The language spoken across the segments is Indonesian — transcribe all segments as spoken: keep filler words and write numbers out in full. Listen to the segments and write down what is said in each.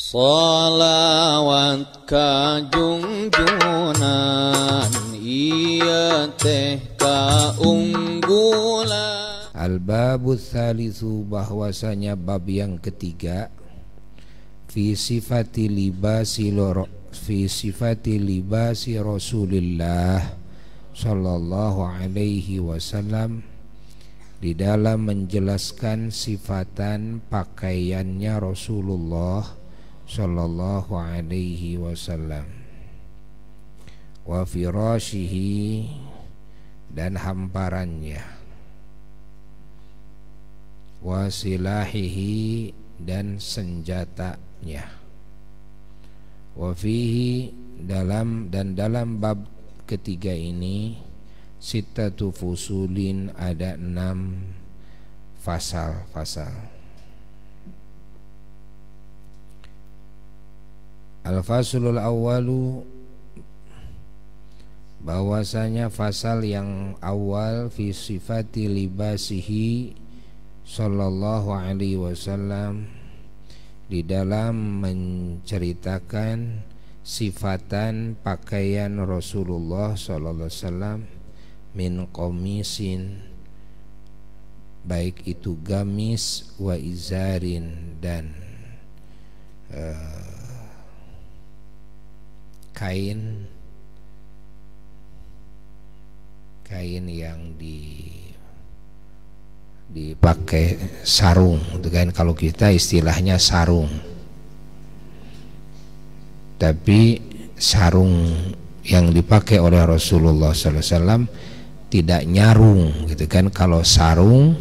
Shalawat kajungjunan iya teh kaunggulan. Al-babu tsalitsu, bahwasanya bab yang ketiga, fi sifati libasi loro fi sifati libasi Rasulillah sallallahu alaihi wasallam, di dalam menjelaskan sifatan pakaiannya Rasulullah sallallahu alaihi wasallam, wa firashihi, dan hamparannya, wa silahihi, dan senjatanya, wa fihi, dalam dan dalam bab ketiga ini, sittatu fusulin, ada enam fasal-fasal. Al-fasulul awwalu, bahwasanya fasal yang awal, fi sifati libasihi sallallahu alaihi wasallam, di dalam menceritakan sifatan pakaian Rasulullah sallallahu alaihi wasallam, min qamisin, baik itu gamis, wa izarin, dan uh, kain kain yang di dipakai sarung, itu kan kalau kita istilahnya sarung, tapi sarung yang dipakai oleh Rasulullah sallallahu alaihi wasallam tidak nyarung, gitu kan. Kalau sarung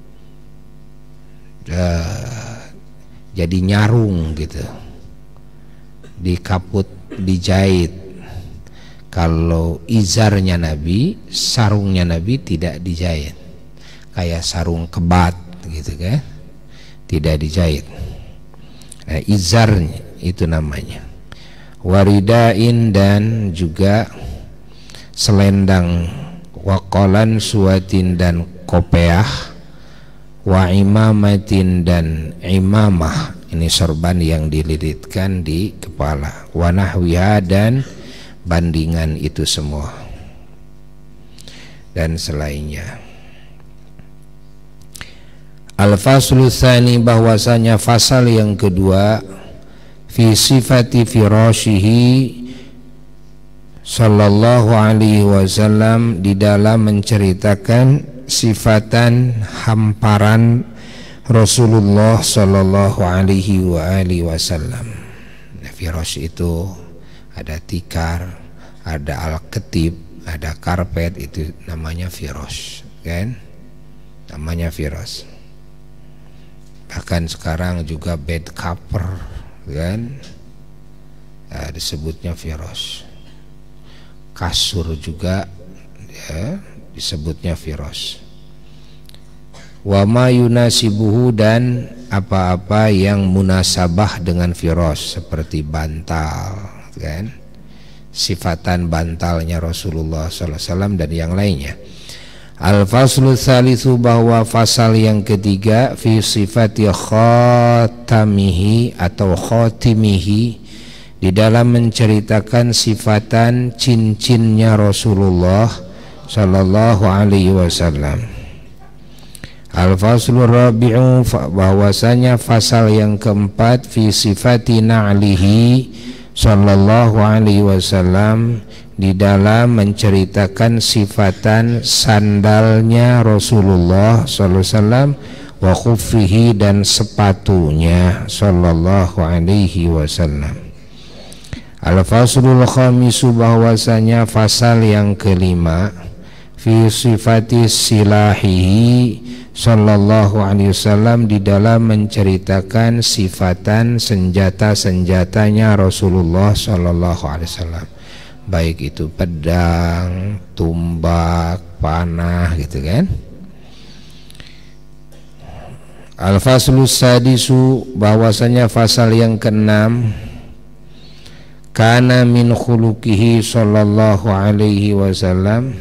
uh, jadi nyarung gitu, dikaput, dijahit. Kalau izarnya Nabi, sarungnya Nabi tidak dijahit, kayak sarung kebat gitu kan, tidak dijahit. Nah, izarnya itu namanya. Waridain, dan juga selendang, waqalan suatin, dan kopeah, wa imamatin, dan imamah, ini sorban yang dililitkan di kepala, wa nahwiha, dan bandingan itu semua dan selainnya. Al-faslu tsani, bahwasanya fasal yang kedua, fi sifati firashihi sallallahu alaihi wasallam, di dalam menceritakan sifatan hamparan Rasulullah sallallahu alaihi wa alihi wasallam. Firash itu ada tikar, ada al-ketib, ada karpet, itu namanya firash, kan? Namanya firash. Bahkan sekarang juga bed cover, kan? Nah, disebutnya firash. Kasur juga ya, disebutnya firash. Wa ma yunasibuhu, dan apa-apa yang munasabah dengan firash, seperti bantal, kan, sifatan bantalnya Rasulullah sallallahu alaihi wasallam dan yang lainnya. Al-faslu tsalitsu, bahwa fasal yang ketiga, fi sifati khatamihi atau khatimihi, di dalam menceritakan sifatan cincinnya Rasulullah sallallahu alaihi wasallam. Al-faslu rabi'u, bahwasanya fasal yang keempat, fi sifati na'lihi sallallahu alaihi wasallam, di dalam menceritakan sifatan sandalnya Rasulullah sallallahu alaihi wasallam, wa khuffihi, dan sepatunya sallallahu alaihi wasallam. Al-faslul khamisu, bahwasanya fasal yang kelima, fi sifati silahihi sallallahu alaihi wasallam, di dalam menceritakan sifatan senjata-senjatanya Rasulullah sallallahu alaihi wasallam, baik itu pedang, tumbak, panah, gitu kan. Al-faslus sadisu, bahwasanya fasal yang keenam, kana min khuluqihi sallallahu alaihi wasallam,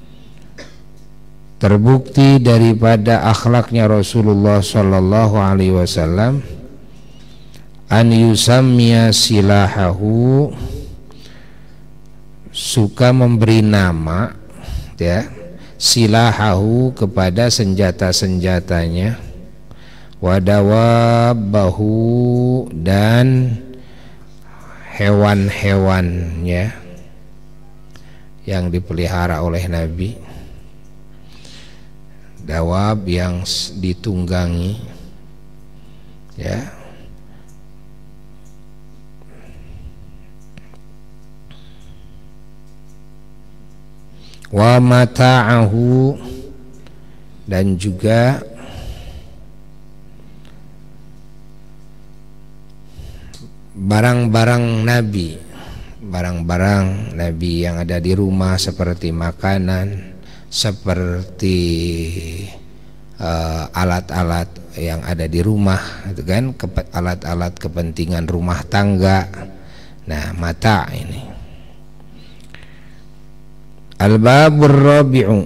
terbukti daripada akhlaknya Rasulullah sallallahu alaihi wasallam, an yusammiya silahahu, suka memberi nama ya silahahu kepada senjata-senjatanya, wadawabahu dan hewan-hewannya yang dipelihara oleh Nabi, dawab yang ditunggangi ya, wa mata'ahu dan juga barang-barang Nabi, barang-barang Nabi yang ada di rumah seperti makanan, seperti uh, alat-alat yang ada di rumah, itu kan, alat-alat kepentingan rumah tangga. Nah, mata ini. Al-babur rabi'u,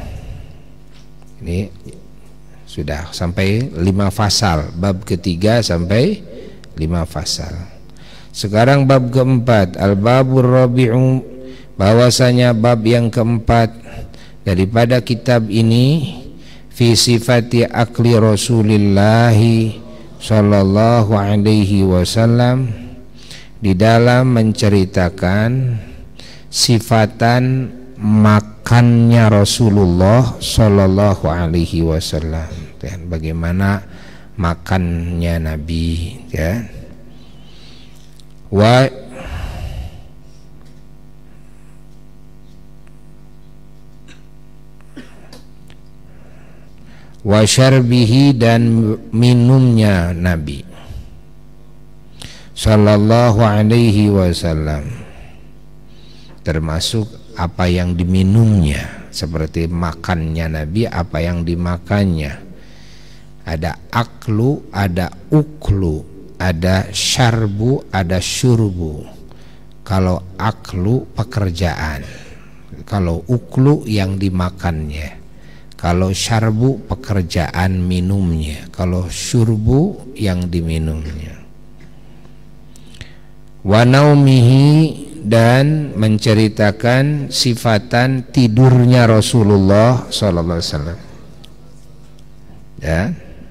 ini sudah sampai lima fasal, bab ketiga sampai lima fasal. Sekarang bab keempat, al-babur rabi'u, bahwasanya bab yang keempat daripada kitab ini, fi sifati akli Rasulillahi sallallahu alaihi wasallam, di dalam menceritakan sifatan makannya Rasulullah sallallahu alaihi wasallam, dan bagaimana makannya Nabi ya. Wa wa syarbihi dan minumnya Nabi sallallahu alaihi wasallam, termasuk apa yang diminumnya, seperti makannya Nabi, apa yang dimakannya. Ada aklu, ada uklu, ada syarbu, ada syurbu. Kalau aklu pekerjaan, kalau uklu yang dimakannya, kalau syarbu pekerjaan minumnya, kalau syurbu yang diminumnya. Wa naumihi, dan menceritakan sifatan tidurnya Rasulullah sallallahu alaihi wasallam ya,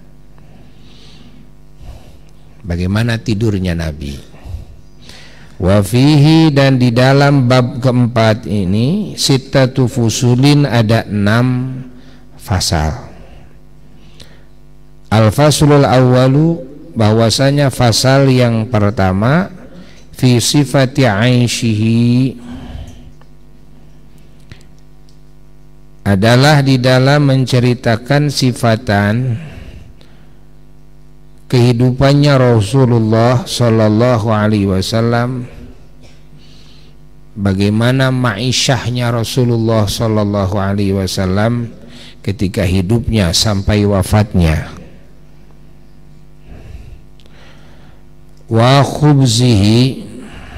bagaimana tidurnya Nabi. Wa fihi, dan di dalam bab keempat ini, sittatu fusulin, ada enam fasal. Al-faslul awwalu, bahwasanya fasal yang pertama, fi sifati aishihi, adalah di dalam menceritakan sifatan kehidupannya Rasulullah sallallahu alaihi wasallam, bagaimana ma'isyahnya Rasulullah sallallahu alaihi wasallam ketika hidupnya sampai wafatnya. Wa khubzihi,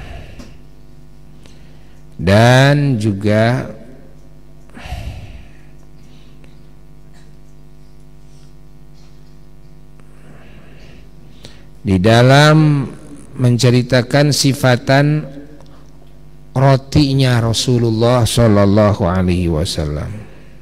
dan juga di dalam menceritakan sifatan rotinya Rasulullah sallallahu alaihi wasallam.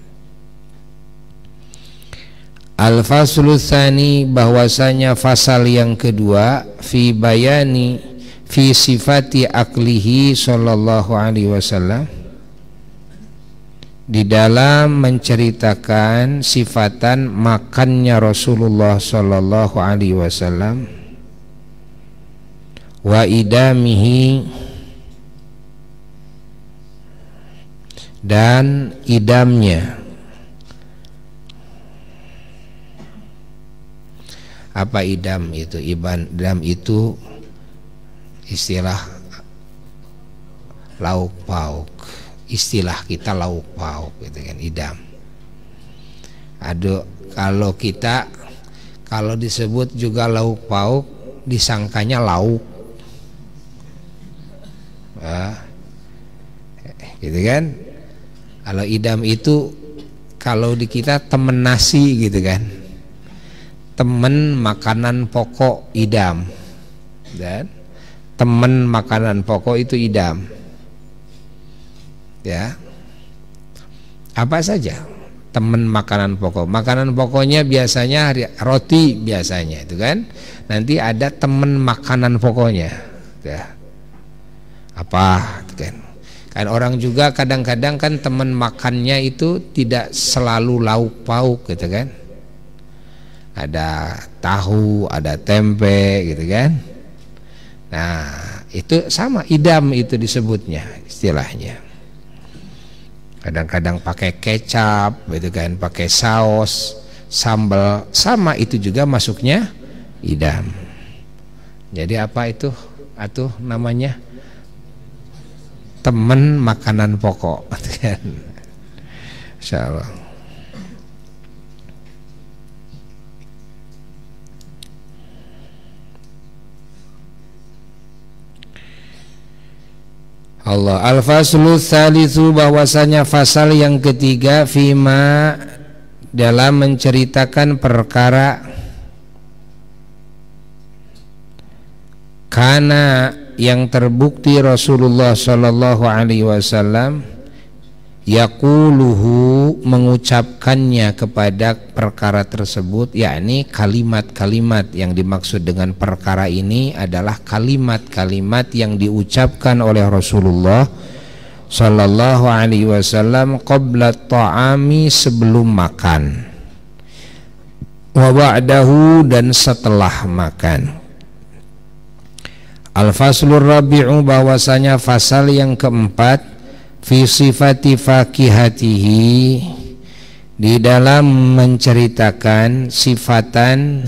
Al-faslu tsani, bahwasanya fasal yang kedua, fi bayani fi sifati aklihi sallallahu alaihi wasallam, di dalam menceritakan sifatan makannya Rasulullah sallallahu alaihi wasallam, wa idamihi, dan idamnya. Apa idam itu? Idam itu istilah lauk pauk, istilah kita lauk pauk gitu kan, idam. Aduh, kalau kita kalau disebut juga lauk pauk, disangkanya lauk, nah, gitu kan. Kalau idam itu kalau di kita temen nasi gitu kan, temen makanan pokok idam. dan teman makanan pokok itu idam. Ya, apa saja teman makanan pokok. Makanan pokoknya biasanya roti biasanya itu kan. Nanti ada teman makanan pokoknya. Ya. Apa kan? Kan orang juga kadang-kadang kan teman makannya itu tidak selalu lauk pauk gitu kan. Ada tahu, ada tempe gitu kan. Nah, itu sama idam itu disebutnya istilahnya. Kadang-kadang pakai kecap gitu kan, pakai saus, sambal, sama itu juga masuknya idam. Jadi apa itu? Atuh namanya teman makanan pokok kan. Insyaallah. Allah. Al-faslu tsalitsu, bahwasanya fasal yang ketiga, fima dalam menceritakan perkara karena yang terbukti Rasulullah Shallallahu Alaihi Wasallam yaquluhu, mengucapkannya kepada perkara tersebut, yakni kalimat-kalimat yang dimaksud dengan perkara ini adalah kalimat-kalimat yang diucapkan oleh Rasulullah Shallallahu Alaihi Wasallam qabla ta'ami, sebelum makan, wa ba'dahu, dan setelah makan. Al-faslur rabi'u, bahwasanya fasal yang keempat, fi sifati fakihatihi, di dalam menceritakan sifatan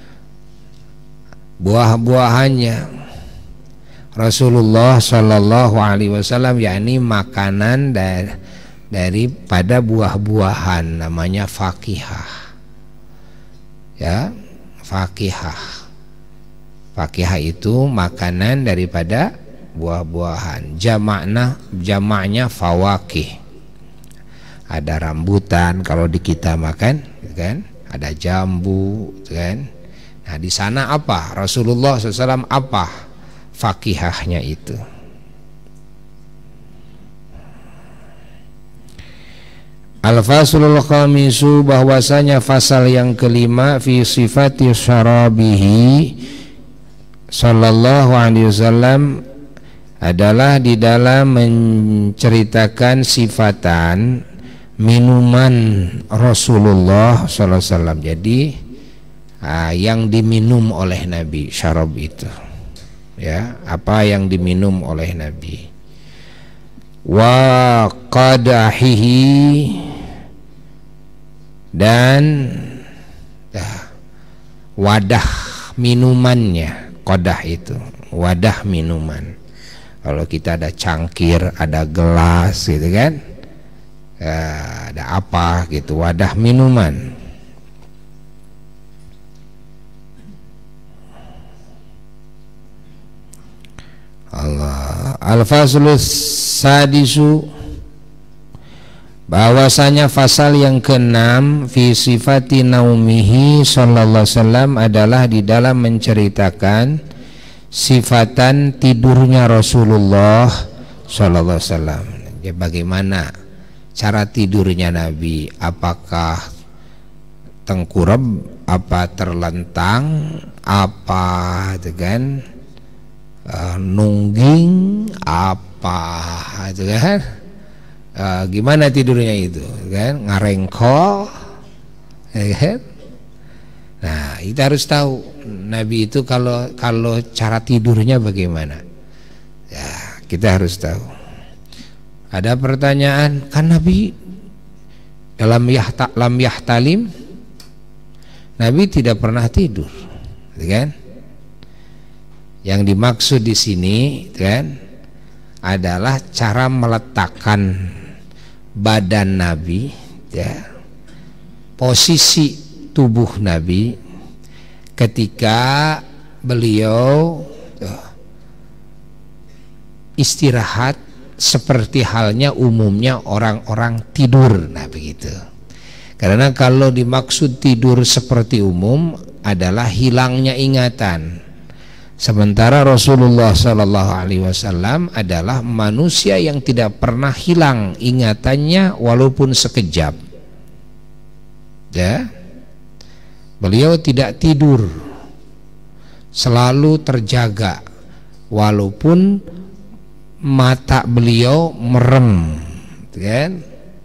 buah-buahannya Rasulullah Shallallahu Alaihi Wasallam, yakni makanan dari daripada buah-buahan, namanya fakihah. Ya, fakihah. Fakihah itu makanan daripada buah-buahan. Jamakna, jamaknya fawakih. Ada rambutan kalau di kita makan, kan? Ada jambu, kan? Nah, di sana apa? Rasulullah shallallahu alaihi wasallam apa fakihahnya itu? Al-faslul khamisu, bahwasanya fasal yang kelima, fi sifati syarabihi sallallahu alaihi wasallam, adalah di dalam menceritakan sifatan minuman Rasulullah sallallahu alaihi wasallam. Jadi ah, yang diminum oleh Nabi, syarab itu, ya, apa yang diminum oleh Nabi. Wa qadahihi, dan ah, wadah minumannya. Qadah itu wadah minuman. Kalau kita ada cangkir, ada gelas gitu kan, ya, ada apa gitu, wadah minuman. Allah. Al-faslus sadisu, bahwasanya fasal yang keenam, fi sifati naumihi sallallahu alaihi wasallam, adalah di dalam menceritakan sifatan tidurnya Rasulullah sallallahu alaihi wasallam. Ya, bagaimana cara tidurnya Nabi? Apakah tengkurap, apa terlentang, apa itu kan, uh, nungging, apa itu kan, uh, gimana tidurnya itu kan, ngarengkol, ya kan? Nah, kita harus tahu Nabi itu kalau kalau cara tidurnya bagaimana. Ya, kita harus tahu. Ada pertanyaan, kan Nabi dalam yahta lam yahtalim, Nabi tidak pernah tidur, kan? Yang dimaksud di sini, kan, adalah cara meletakkan badan Nabi, ya, posisi tubuh Nabi ketika beliau uh, istirahat, seperti halnya umumnya orang-orang tidur. Nah begitu. Karena kalau dimaksud tidur seperti umum adalah hilangnya ingatan, Sementara Rasulullah Shallallahu Alaihi Wasallam adalah manusia yang tidak pernah hilang ingatannya walaupun sekejap. Ya, beliau tidak tidur, selalu terjaga walaupun mata beliau merem, kan?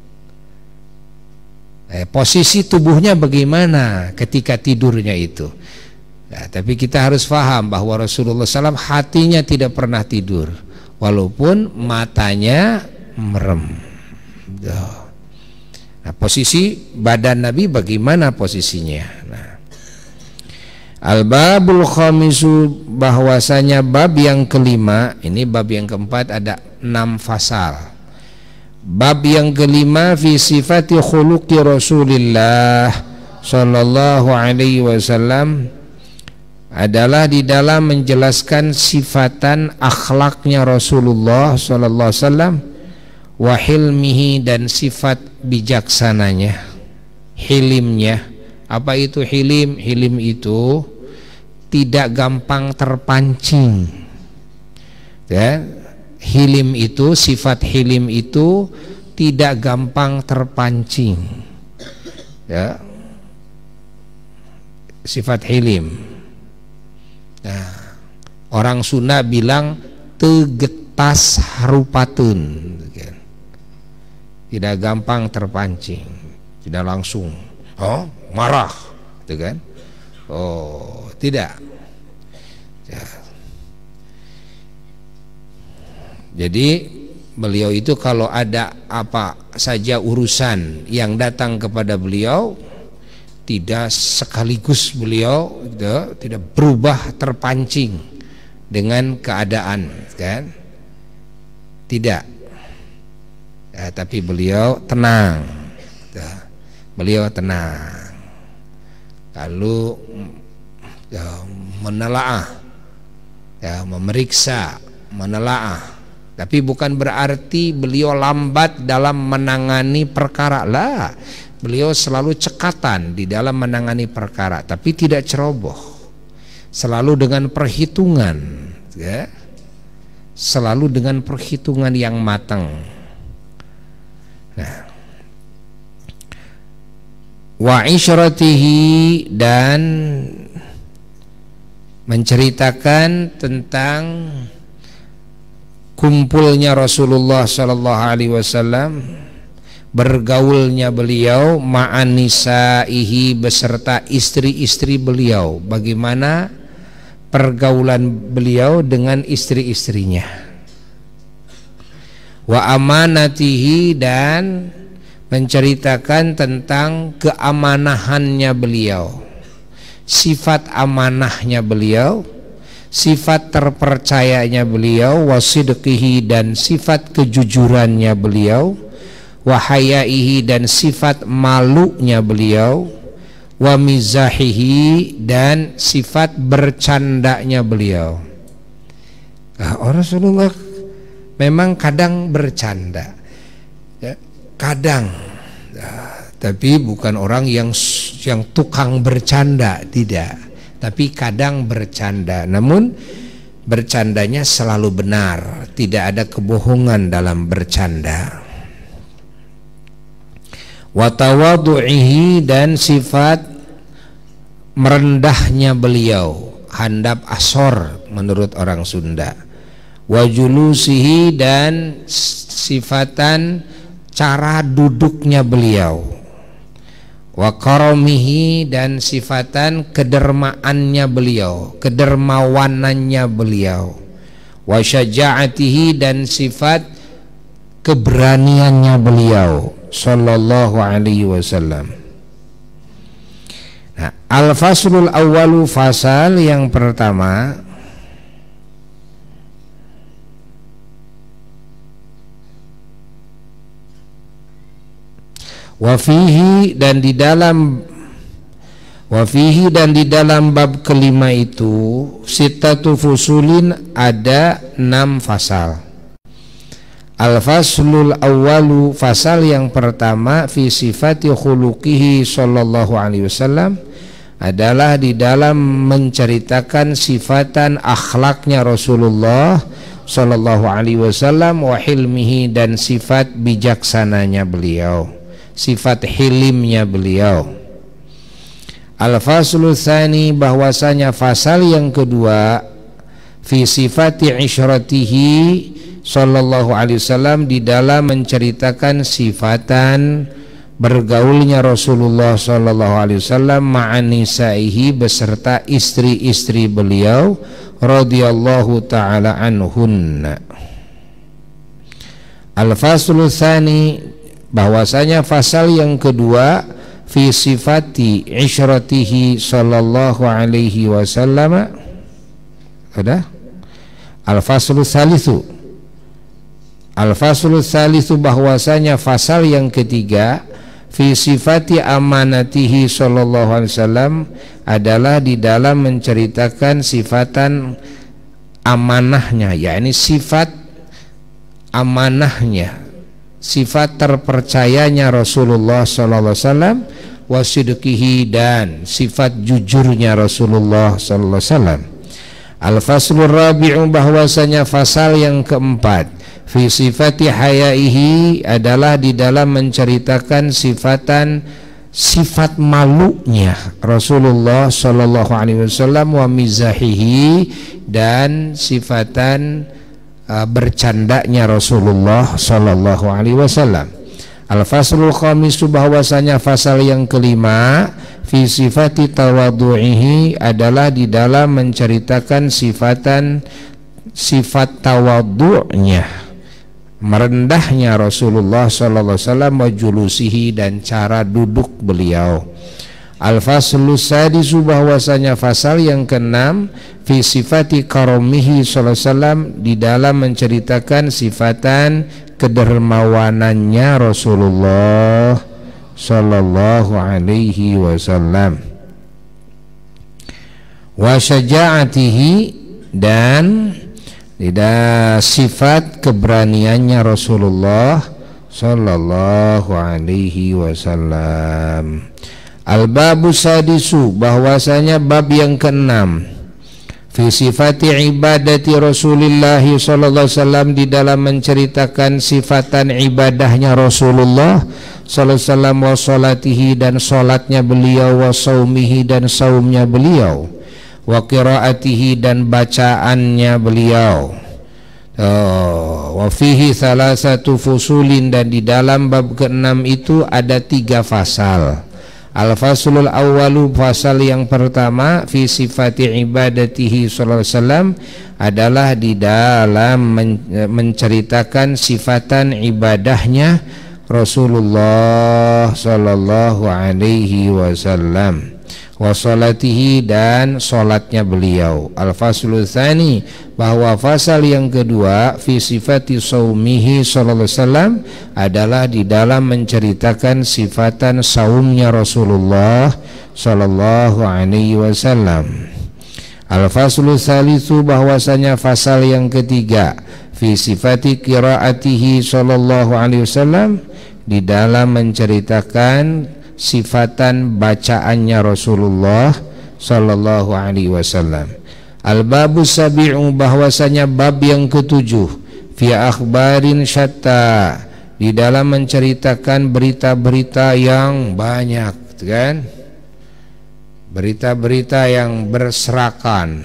Eh, posisi tubuhnya bagaimana ketika tidurnya itu? Ya, tapi kita harus paham bahwa Rasulullah shallallahu alaihi wasallam hatinya tidak pernah tidur walaupun matanya merem. Nah, posisi badan Nabi bagaimana posisinya? Nah, Al-babul khamisu, bahwasanya bab yang kelima, ini bab yang keempat ada enam fasal. Bab yang kelima fi sifati khuluqi Rasulillah sallallahu alaihi wasallam adalah di dalam menjelaskan sifatan akhlaknya Rasulullah sallallahu alaihi wasallam wa hilmihi, dan sifat bijaksananya, hilimnya. Apa itu hilim? Hilim itu tidak gampang terpancing, ya. Hilim itu, sifat hilim itu tidak gampang terpancing, ya. Sifat hilim. Nah, orang Sunda bilang tegetas harupatun, tidak gampang terpancing, tidak langsung oh marah, gitu kan? Oh, tidak. Ya. Jadi beliau itu kalau ada apa saja urusan yang datang kepada beliau, tidak sekaligus beliau gitu, tidak berubah terpancing dengan keadaan, kan? Tidak. Ya, tapi beliau tenang. Ya, beliau tenang. Lalu ya, menelaah, ya, memeriksa, menelaah. Tapi bukan berarti beliau lambat dalam menangani perkara lah. Beliau selalu cekatan di dalam menangani perkara, tapi tidak ceroboh. Selalu dengan perhitungan, ya. Selalu dengan perhitungan yang matang. Nah, wa isyratihi, dan menceritakan tentang kumpulnya Rasulullah sallallahu alaihi wasallam, bergaulnya beliau ma'an nisaihi, beserta istri-istri beliau, bagaimana pergaulan beliau dengan istri-istrinya. Wa amanatihi, dan menceritakan tentang keamanahannya beliau, sifat amanahnya beliau, sifat terpercayanya beliau, wasidqihi, dan sifat kejujurannya beliau, wahayaihi, dan sifat malunya beliau, wa mizahihi, dan sifat bercandanya beliau. Nah, Rasulullah memang kadang bercanda, ya, kadang, nah, tapi bukan orang yang yang tukang bercanda, tidak, tapi kadang bercanda, namun bercandanya selalu benar, tidak ada kebohongan dalam bercanda. Wa tawadhu'ihi, dan sifat merendahnya beliau, handap asor menurut orang Sunda. Wa julusihi, dan sifatan cara duduknya beliau. Wa karamihi, dan sifatan kedermaannya beliau, kedermawanannya beliau. Wa syaja'atihi, dan sifat keberaniannya beliau sallallahu alaihi wasallam. Nah, al-faslul awwalu, fasal yang pertama, wafihi, dan di dalam wafihi dan di dalam bab kelima itu sittatu fusulin, ada enam fasal. Al-faslul awwalu, fasal yang pertama, fi sifati khuluqihi sallallahu alaihi wasallam, adalah di dalam menceritakan sifatan akhlaknya Rasulullah sallallahu alaihi wasallam wa hilmihi, dan sifat bijaksananya beliau, sifat hilimnya beliau. Al-faslu tsani, bahwasanya fasal yang kedua, fi sifati isyratihi sallallahu alaihi wasallam, di dalam menceritakan sifatan bergaulnya Rasulullah sallallahu alaihi wasallam ma'an nisaihi, beserta istri-istri beliau radhiyallahu taala anhunna. Al-faslu tsani, bahwasanya fasal yang kedua, fi sifati isyratihi sallallahu alaihi wasallam. Ada? Al-faslu tsalitsu, Al-faslu tsalitsu, bahwasanya fasal yang ketiga, fi sifati amanatihi sallallahu alaihi wasallam, adalah di dalam menceritakan sifatan amanahnya, yakni sifat amanahnya, sifat terpercayanya Rasulullah sallallahu alaihi wasallam, wasidqihi, dan sifat jujurnya Rasulullah sallallahu alaihi wasallam. Al-faslu rabi'u, bahwasanya fasal yang keempat, fi sifati hayaihi, adalah di dalam menceritakan sifatan sifat malunya Rasulullah sallallahu alaihi wasallam, wa mizahihi, dan sifatan uh, bercandanya Rasulullah sallallahu alaihi wasallam. Al-faslul khamisu, bahwasanya fasal yang kelima, fi sifati tawadhu'ihi, adalah di dalam menceritakan sifatan sifat tawadhu'nya, merendahnya Rasulullah sallallahu alaihi wasallam, wa julusihi, dan cara duduk beliau. Al-faslu sadisu, bahwasanya fasal yang keenam, fi sifati karomihi sallallahu alaihi wasallam, di dalam menceritakan sifatan kedermawanannya Rasulullah sallallahu alaihi wasallam, wa syaja'atihi, dan tidak sifat keberaniannya Rasulullah sallallahu alaihi wasallam. Al-babu sadisu, bahwasanya bab yang keenam, fi sifati ibadati Rasulullah sallallahu alaihi wasallam, di dalam menceritakan sifatan ibadahnya Rasulullah sallallahu alaihi wasallam, wa salatihi, dan salatnya beliau, wa saumihi, dan saumnya beliau, wa qiraatihi, dan bacaannya beliau. Oh, wa fihi salasatu fusulin, dan di dalam bab keenam itu ada tiga fasal. Al-faslul awwalu, fasal yang pertama, fi sifati ibadatihi sallallahu alaihi wasallam, adalah di dalam men menceritakan sifatan ibadahnya Rasulullah sallallahu alaihi wasallam, wa salatihi, dan salatnya beliau. Al-faslul tsani, bahwa fasal yang kedua, fi sifati saumihi sallallahu alaihi wasallam, adalah di dalam menceritakan sifatan saumnya Rasulullah sallallahu alaihi wasallam. Al-faslul tsalitsu, bahwasanya fasal yang ketiga, fi sifati qiraatihi sallallahu alaihi wasallam, di dalam menceritakan sifatan bacaannya Rasulullah sallallahu alaihi wasallam. Al-babu sabi'u, bahwasanya bab yang ketujuh, fi akhbarin syatta, di dalam menceritakan berita-berita yang banyak, kan? Berita-berita yang berserakan,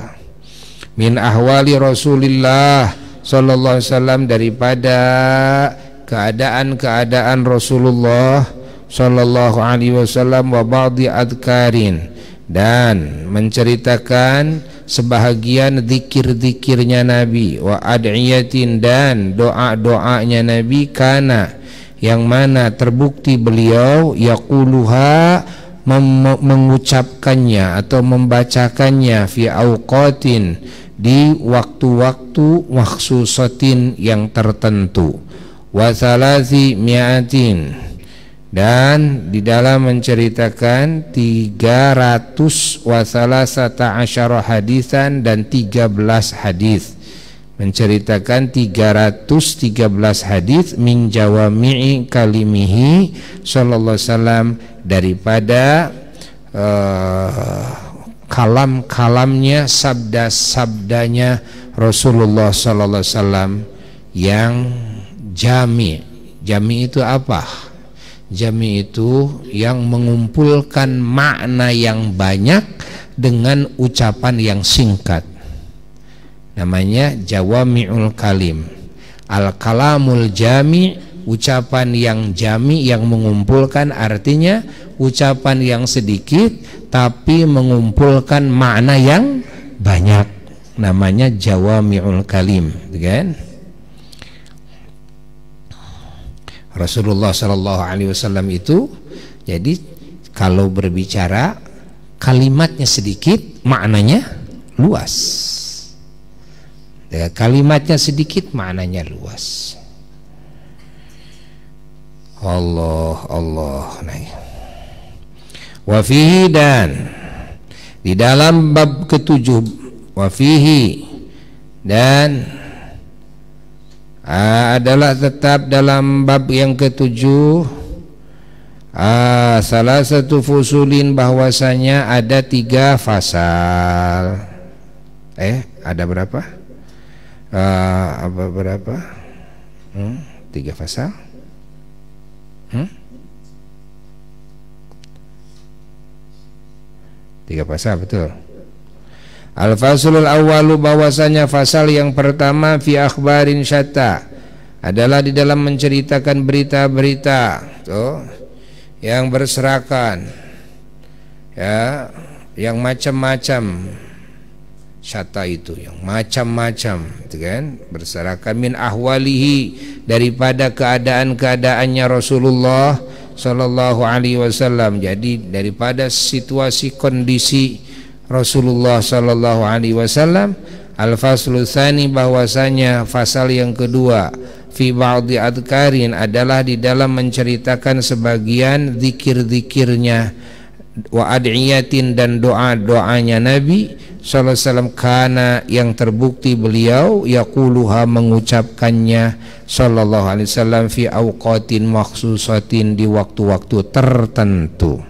min ahwali Rasulillah sallallahu alaihi wasallam, daripada keadaan-keadaan Rasulullah sallallahu alaihi wasallam, wa ba'di adkarin, dan menceritakan sebahagian zikir-zikirnya Nabi, wa ad'iyatin, dan doa-doanya Nabi, kana, yang mana terbukti beliau yaquluha, mengucapkannya atau membacakannya, fi auqatin, di waktu-waktu makhsusatin, yang tertentu, wa thalathi mi'atin, dan di dalam menceritakan tiga ratus wa salasata asyara hadisan, dan tiga belas hadis, menceritakan tiga ratus tiga belas hadis, min jawami'i kalimihi sallallahu alaihi wasallam, daripada uh, kalam-kalamnya, sabda-sabdanya Rasulullah sallallahu alaihi wasallam yang jami. Jami itu apa? Jami itu yang mengumpulkan makna yang banyak dengan ucapan yang singkat. Namanya jawami'ul kalim. Al-kalamul jami, ucapan yang jami yang mengumpulkan, artinya ucapan yang sedikit tapi mengumpulkan makna yang banyak. Namanya jawami'ul kalim, kan? Rasulullah Shallallahu Alaihi Wasallam itu, jadi kalau berbicara kalimatnya sedikit, maknanya luas. Ya, kalimatnya sedikit, maknanya luas. Allah Allah. Wafihi, dan di dalam bab ketujuh, wafihi, dan adalah tetap dalam bab yang ketujuh, ah, salah satu fusulin, bahwasanya ada tiga fasal. Eh, ada berapa? Ah, apa berapa? Hmm, tiga fasal? Hmm? Tiga fasal, betul. Al-fasulul awwalu, bahwasanya fasal yang pertama, fi akhbarin syatta, adalah di dalam menceritakan berita-berita tuh yang berserakan, ya, yang macam-macam. Syatta itu yang macam-macam, itu kan, berserakan, min ahwalihi, daripada keadaan-keadaannya Rasulullah sallallahu alaihi wasallam. Jadi daripada situasi kondisi Rasulullah sallallahu alaihi wasallam. Al-faslu tsani, bahwasanya fasal yang kedua, fi ba'dhi adkarin, adalah di dalam menceritakan sebagian zikir-zikirnya, wa ad'iyatin, dan doa-doanya Nabi sallallahu alaihi wasallam, kana, yang terbukti beliau yaquluha, mengucapkannya sallallahu alaihi wasallam, fi awqatin makhsusatin, di waktu-waktu tertentu.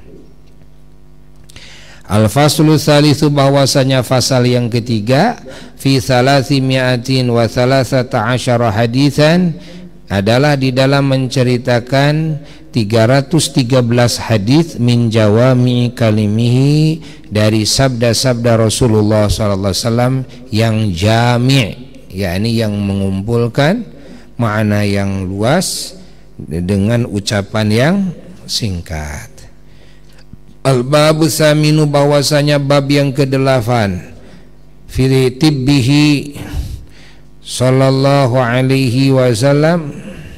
Al-faslu tsalitsu, bahwasanya fasal yang ketiga, fi salasi mi'atin wa salasata asyara hadisan, adalah di dalam menceritakan tiga ratus tiga belas hadis, min jawami kalimihi, dari sabda-sabda Rasulullah sallallahu alaihi wasallam yang jami', yakni yang mengumpulkan makna yang luas dengan ucapan yang singkat. Al-babu saminu, bahwasanya bab yang kedelapan, fi tibbihi sallallahu alaihi wasallam,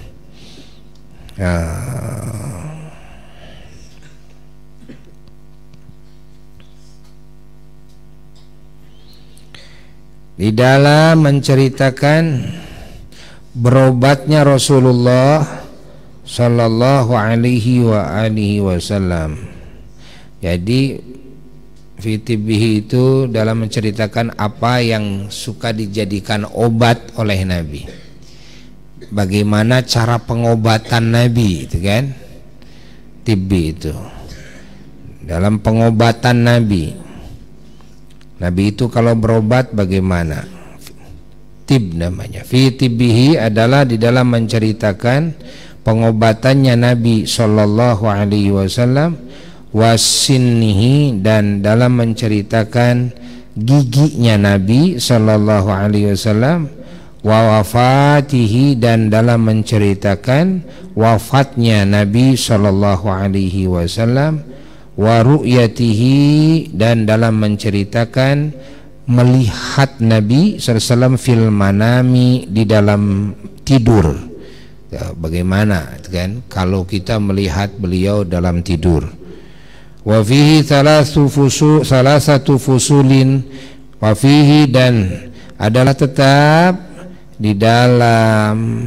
di dalam menceritakan berobatnya Rasulullah sallallahu alaihi wa alihi wasallam. Jadi fitibihi itu dalam menceritakan apa yang suka dijadikan obat oleh Nabi. Bagaimana cara pengobatan Nabi, itu kan? Tibbi itu dalam pengobatan Nabi. Nabi itu kalau berobat bagaimana? Tib namanya. Fitibihi adalah di dalam menceritakan pengobatannya Nabi sallallahu alaihi wasallam, wasinnihi, dan dalam menceritakan giginya Nabi sallallahu alaihi wasallam, wa wafatihi, dan dalam menceritakan wafatnya Nabi sallallahu alaihi wasallam, wa ru'yatihi, dan dalam menceritakan melihat Nabi sallallahu alaihi wasallam fil manami, di dalam tidur. Ya, bagaimana kan kalau kita melihat beliau dalam tidur. Wa fihi thalathu fusul, salah satu fusulin, wa fihi, dan adalah tetap di dalam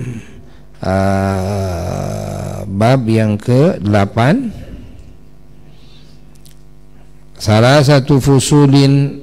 uh, bab yang ke delapan, salah satu fusulin,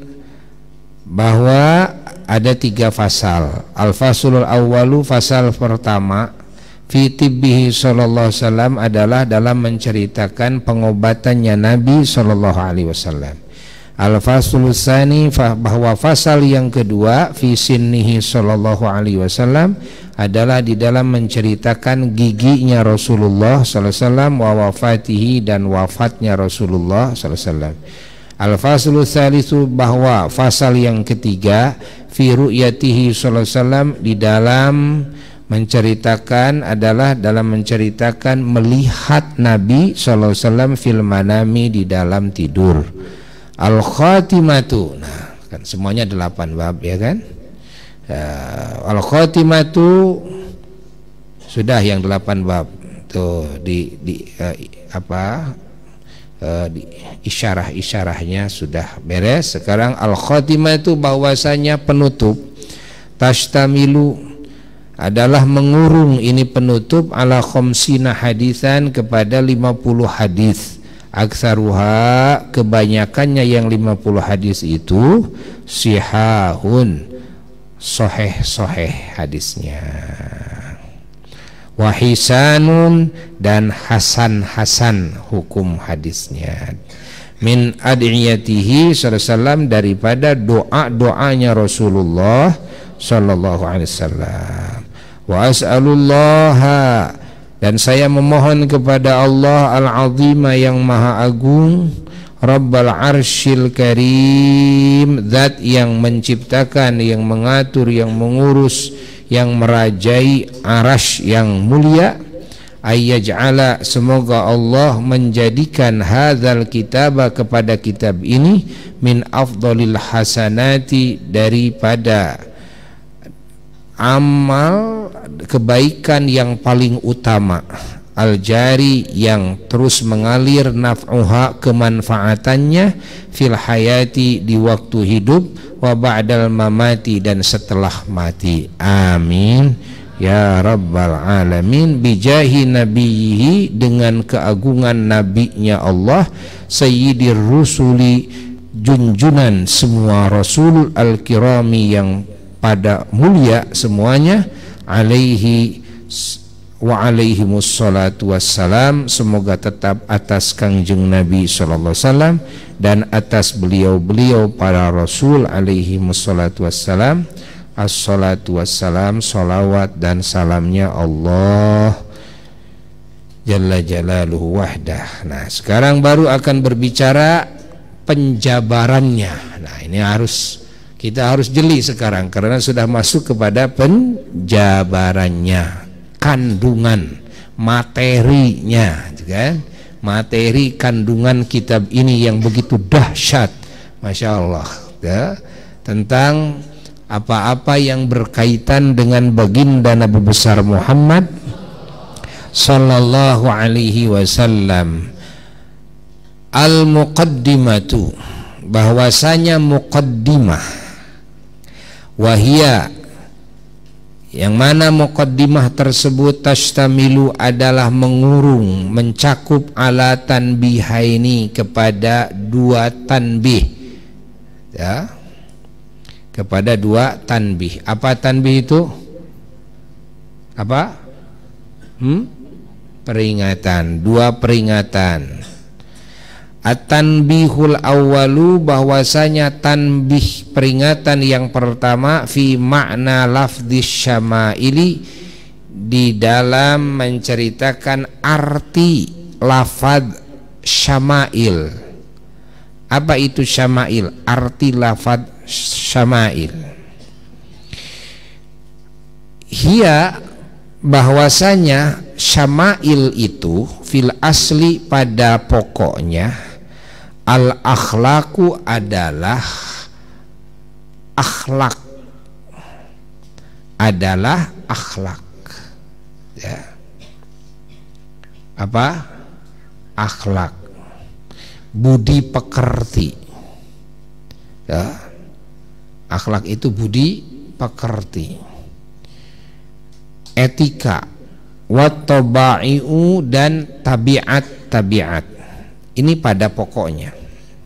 bahwa ada tiga fasal. Al-fasulul awwalu, fasal pertama, fi tibbihi sallallahu alaihi wasallam adalah dalam menceritakan pengobatannya Nabi sallallahu alaihi wasallam. Al-faslul tsani, bahwa fasal yang kedua fi sinnihi sallallahu alaihi wasallam adalah di dalam menceritakan giginya Rasulullah sallallahu alaihi wasallam wa wafatihi dan wafatnya Rasulullah sallallahu alaihi wasallam. Al-faslul tsalitsu, bahwa fasal yang ketiga fi ru'yatihi sallallahu alaihi wasallam di dalam menceritakan adalah dalam menceritakan melihat Nabi sallallahu alaihi wasallam fil manami di dalam tidur. Al-khatimatu, nah kan semuanya delapan bab ya kan. uh, Al-khatimatu sudah yang delapan bab tuh di, di uh, apa uh, di isyarah-isyarahnya sudah beres. Sekarang al-khatimatu, bahwasanya penutup, tashtamilu adalah mengurung ini penutup ala khamsina hadisan kepada lima puluh hadis. Aksaruha, kebanyakannya yang lima puluh hadis itu sihahun, soheh-soheh hadisnya, wahisanun, dan hasan-hasan hukum hadisnya, min ad'iyatihi sallallahu alaihi wasallam, daripada doa-doanya Rasulullah sallallahu alaihi wasallam. Wa as'alullaha, dan saya memohon kepada Allah Al-Azima yang Maha Agung, Rabbal Arsyil Karim, zat yang menciptakan, yang mengatur, yang mengurus, yang merajai arasy yang mulia, ayyaj'ala, semoga Allah menjadikan hadzal kitaba, kepada kitab ini, min afdhalil hasanati, daripada amal kebaikan yang paling utama, al-jari, yang terus mengalir, naf'uha, kemanfaatannya, fil hayati, di waktu hidup, wa ba'dal mamati, dan setelah mati. Amin ya rabbal alamin. Bijahi nabiyihi, dengan keagungan nabinya Allah, sayyidir rusuli, junjunan semua rasul, al-kirami, yang pada mulia semuanya, alaihi wa alaihimus salatu wassalam, semoga tetap atas kangjeng Nabi sallallahu alaihi wasallam dan atas beliau-beliau para rasul alaihimus salatu wassalam, as-salatu wassalam, salawat dan salamnya Allah jalla jalaluhu wahdah. Nah, sekarang baru akan berbicara penjabarannya. Nah, ini harus kita harus jeli sekarang karena sudah masuk kepada penjabarannya, kandungan materinya, kan? Materi kandungan kitab ini yang begitu dahsyat, masya Allah, ya, tentang apa-apa yang berkaitan dengan baginda Nabi besar Muhammad sallallahu alaihi wasallam. Al-muqaddimatu, bahwasanya muqaddimah, wahia, yang mana muqaddimah tersebut, tashtamilu, adalah mengurung, mencakup, ala tanbihaini, kepada dua tanbih, ya, kepada dua tanbih. Apa tanbih itu? Apa? Hmm? Peringatan, dua peringatan. At-tanbihul awwalu, bahwasanya tanbih, peringatan yang pertama, fi makna lafdhish syama'ili, di dalam menceritakan arti lafadz syama'il. Apa itu syama'il? Arti lafadz syama'il. Hiya, bahwasanya syama'il itu fil asli, pada pokoknya, al-akhlaku, adalah akhlak, adalah akhlak, ya. Apa? Akhlak, budi pekerti, ya. Akhlak itu budi pekerti, etika, wattaba'i'u, dan tabiat-tabiat. Ini pada pokoknya.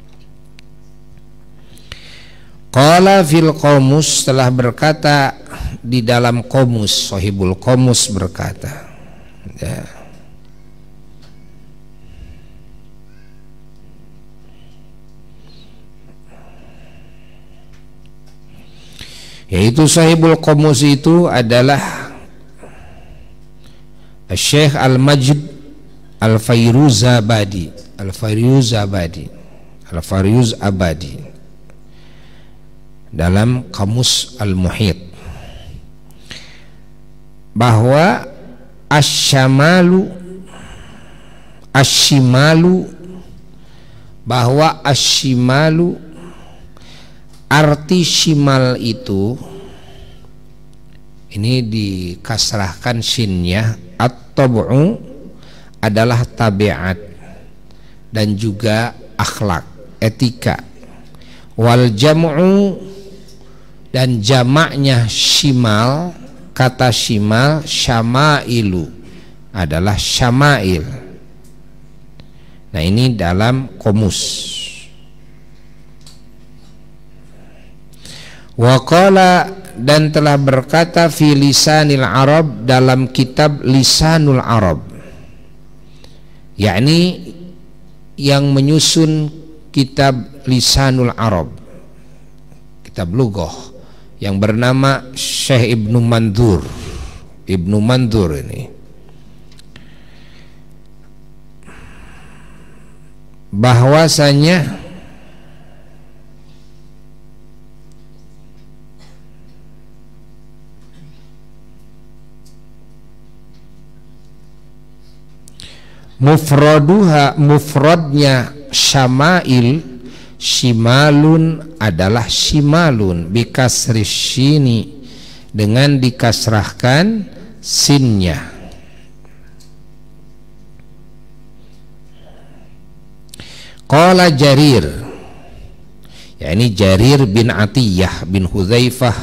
Qala fil qamus, telah berkata di dalam qamus, sahibul qamus berkata, Ya. Yaitu sahibul qamus itu adalah Syekh Al-Majd Al-Fairuzabadi Al-Fairuzabadi Al-Fairuzabadi dalam Kamus Al-Muhit, bahwa asyamalu asyimalu bahwa asyimalu arti shimal itu, ini dikasrahkan shinnya, at-tab'u adalah tabiat dan juga akhlak, etika. Wal jam'u, dan jamaknya shimal, kata shimal syamailu adalah syamail. Nah ini dalam komus. Waqala, dan telah berkata fi lisanil Arab, dalam kitab Lisanul Arab, yakni yang menyusun kitab Lisanul Arab, kitab lughah, yang bernama Syekh Ibnu Mandur. Ibnu Mandur ini bahwasanya mufraduha, mufradnya syama'il, shimalun adalah shimalun bikasri syini, dengan dikasrahkan sinnya. Qala Jarir, yakni Jarir bin Atiyah bin Hudzaifah,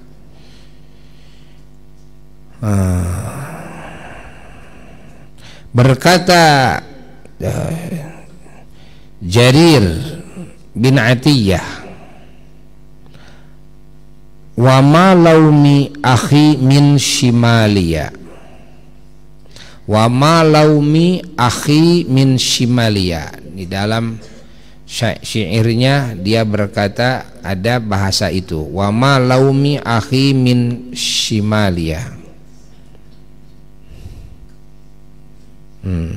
ah, berkata uh, Jarir bin Atiyah, wa ma laumi akhi min shimaliya, wa ma laumi akhi min shimaliya. Di dalam syairnya dia berkata, ada bahasa itu, wa ma laumi akhi min shimaliya. Hmm.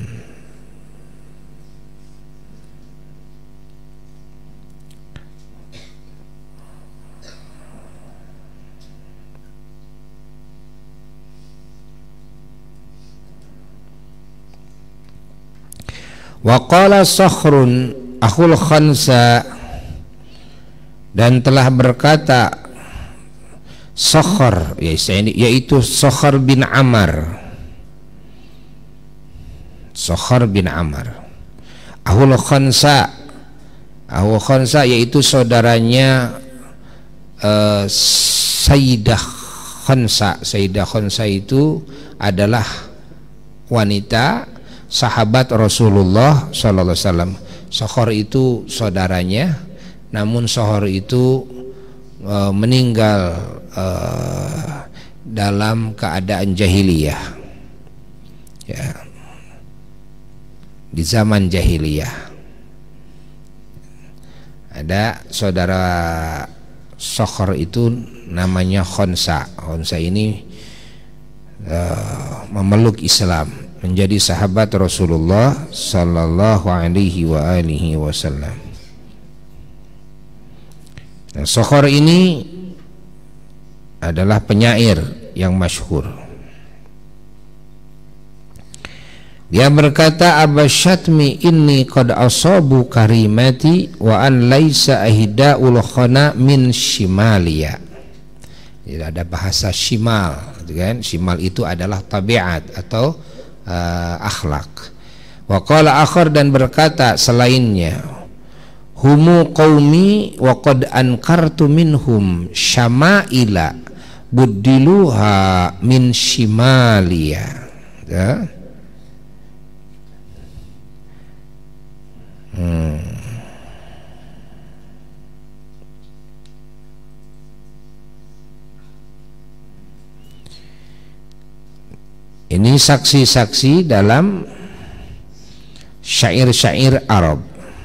Wa qala Sakhrun akhul Khansa, dan telah berkata Sakhr, yaitu Sakhr bin Amr, Sakhr bin Amr, Ahul Khansa, Ahul Khansa yaitu saudaranya uh, Sayyidah Khansa. Sayyidah Khansa itu adalah wanita sahabat Rasulullah sallallahu alaihi wasallam. Sakhr itu saudaranya, namun Sakhr itu uh, meninggal uh, dalam keadaan jahiliyah, ya, di zaman jahiliyah. Ada saudara Sakhr itu namanya Khansa. Khansa ini uh, memeluk Islam, menjadi sahabat Rasulullah sallallahu alaihi wa alihi wasallam. Nah, Sakhr ini adalah penyair yang masyhur. Dia berkata, abasyatmi inni qad asabu karimati wa an laisa ahida'ul khana min shimaliya. Jadi ada bahasa shimal, kan? Shimal itu adalah tabiat atau uh, akhlak. Wa qala akhar, dan berkata selainnya, humu qaumi wa qad ankartu minhum syama'ila buddiluha min shimaliya. Ya. Hmm. Ini saksi-saksi dalam syair-syair Arab.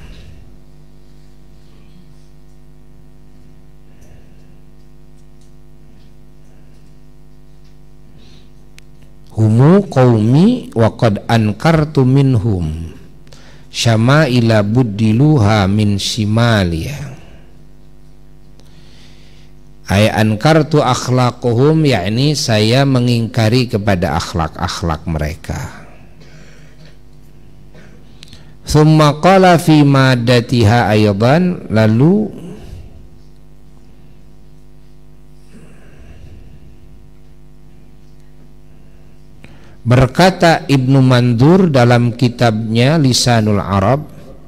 Humu qaumi wa qad ankartu minhum syama'ila buddiluha min shimaliya. Ay ankartu akhlaquhum, yakni saya mengingkari kepada akhlak-akhlak mereka. Thumma qala fi madatiha aydan, lalu berkata Ibnu Mandur dalam kitabnya Lisanul Arab,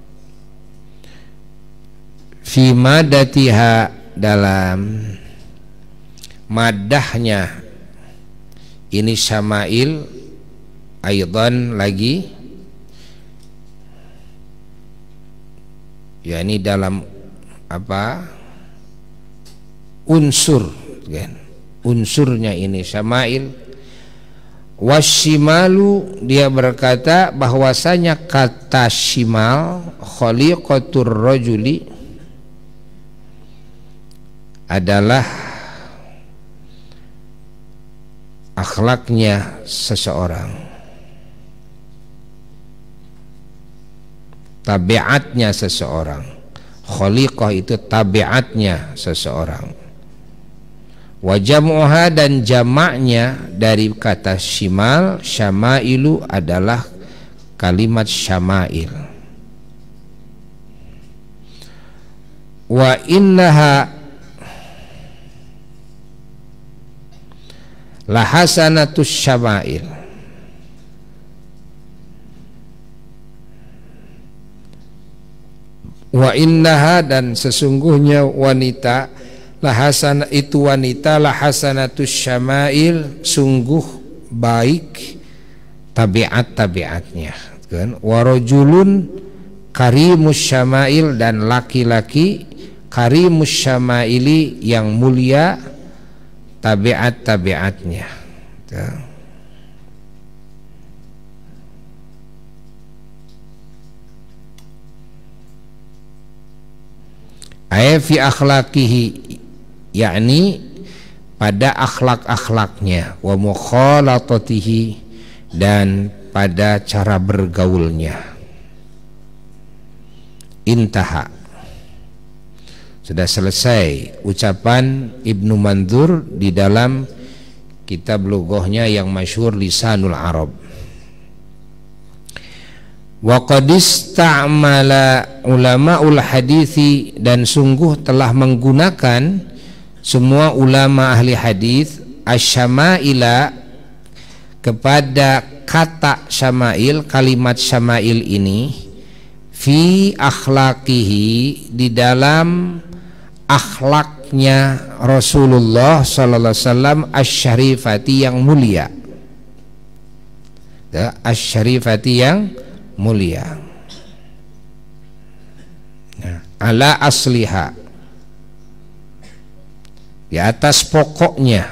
fi madatiha, dalam madahnya ini syama'il aydan lagi, ya ini dalam apa unsur kan, unsurnya ini syama'il. Washimalu, dia berkata bahwasanya kata shimal khaliqatur rajuli adalah akhlaknya seseorang, tabiatnya seseorang. Khaliqah itu tabiatnya seseorang. Wa jam'uha, dan jamaknya dari kata shimal syamailu adalah kalimat syama'il. Wa innaha lahasanatus syama'il, wa innaha, dan sesungguhnya wanita, lahasana itu wanita, lahasanatus syama'il, sungguh baik tabiat-tabiatnya kan. Wa rajulun karimus syama'il, dan laki-laki karimus syama'ili, yang mulia tabiat-tabiatnya. Ay fi akhlaqihi, yakni pada akhlak-akhlaknya, wa mukhalatatihi, dan pada cara bergaulnya. Intaha, sudah selesai ucapan Ibnu Mandur di dalam kitab lughahnya yang masyhur Lisanul Arab. Wa qad ista'mala ulama'ul hadithi, dan sungguh telah menggunakan semua ulama ahli hadis asyama'ila, kepada kata syama'il, kalimat syama'il ini, fi akhlaqihi, di dalam akhlaknya Rasulullah sallallahu alaihi wasallam, asy-syarifati, yang mulia, asy-syarifati, yang mulia, ala asliha, di atas pokoknya.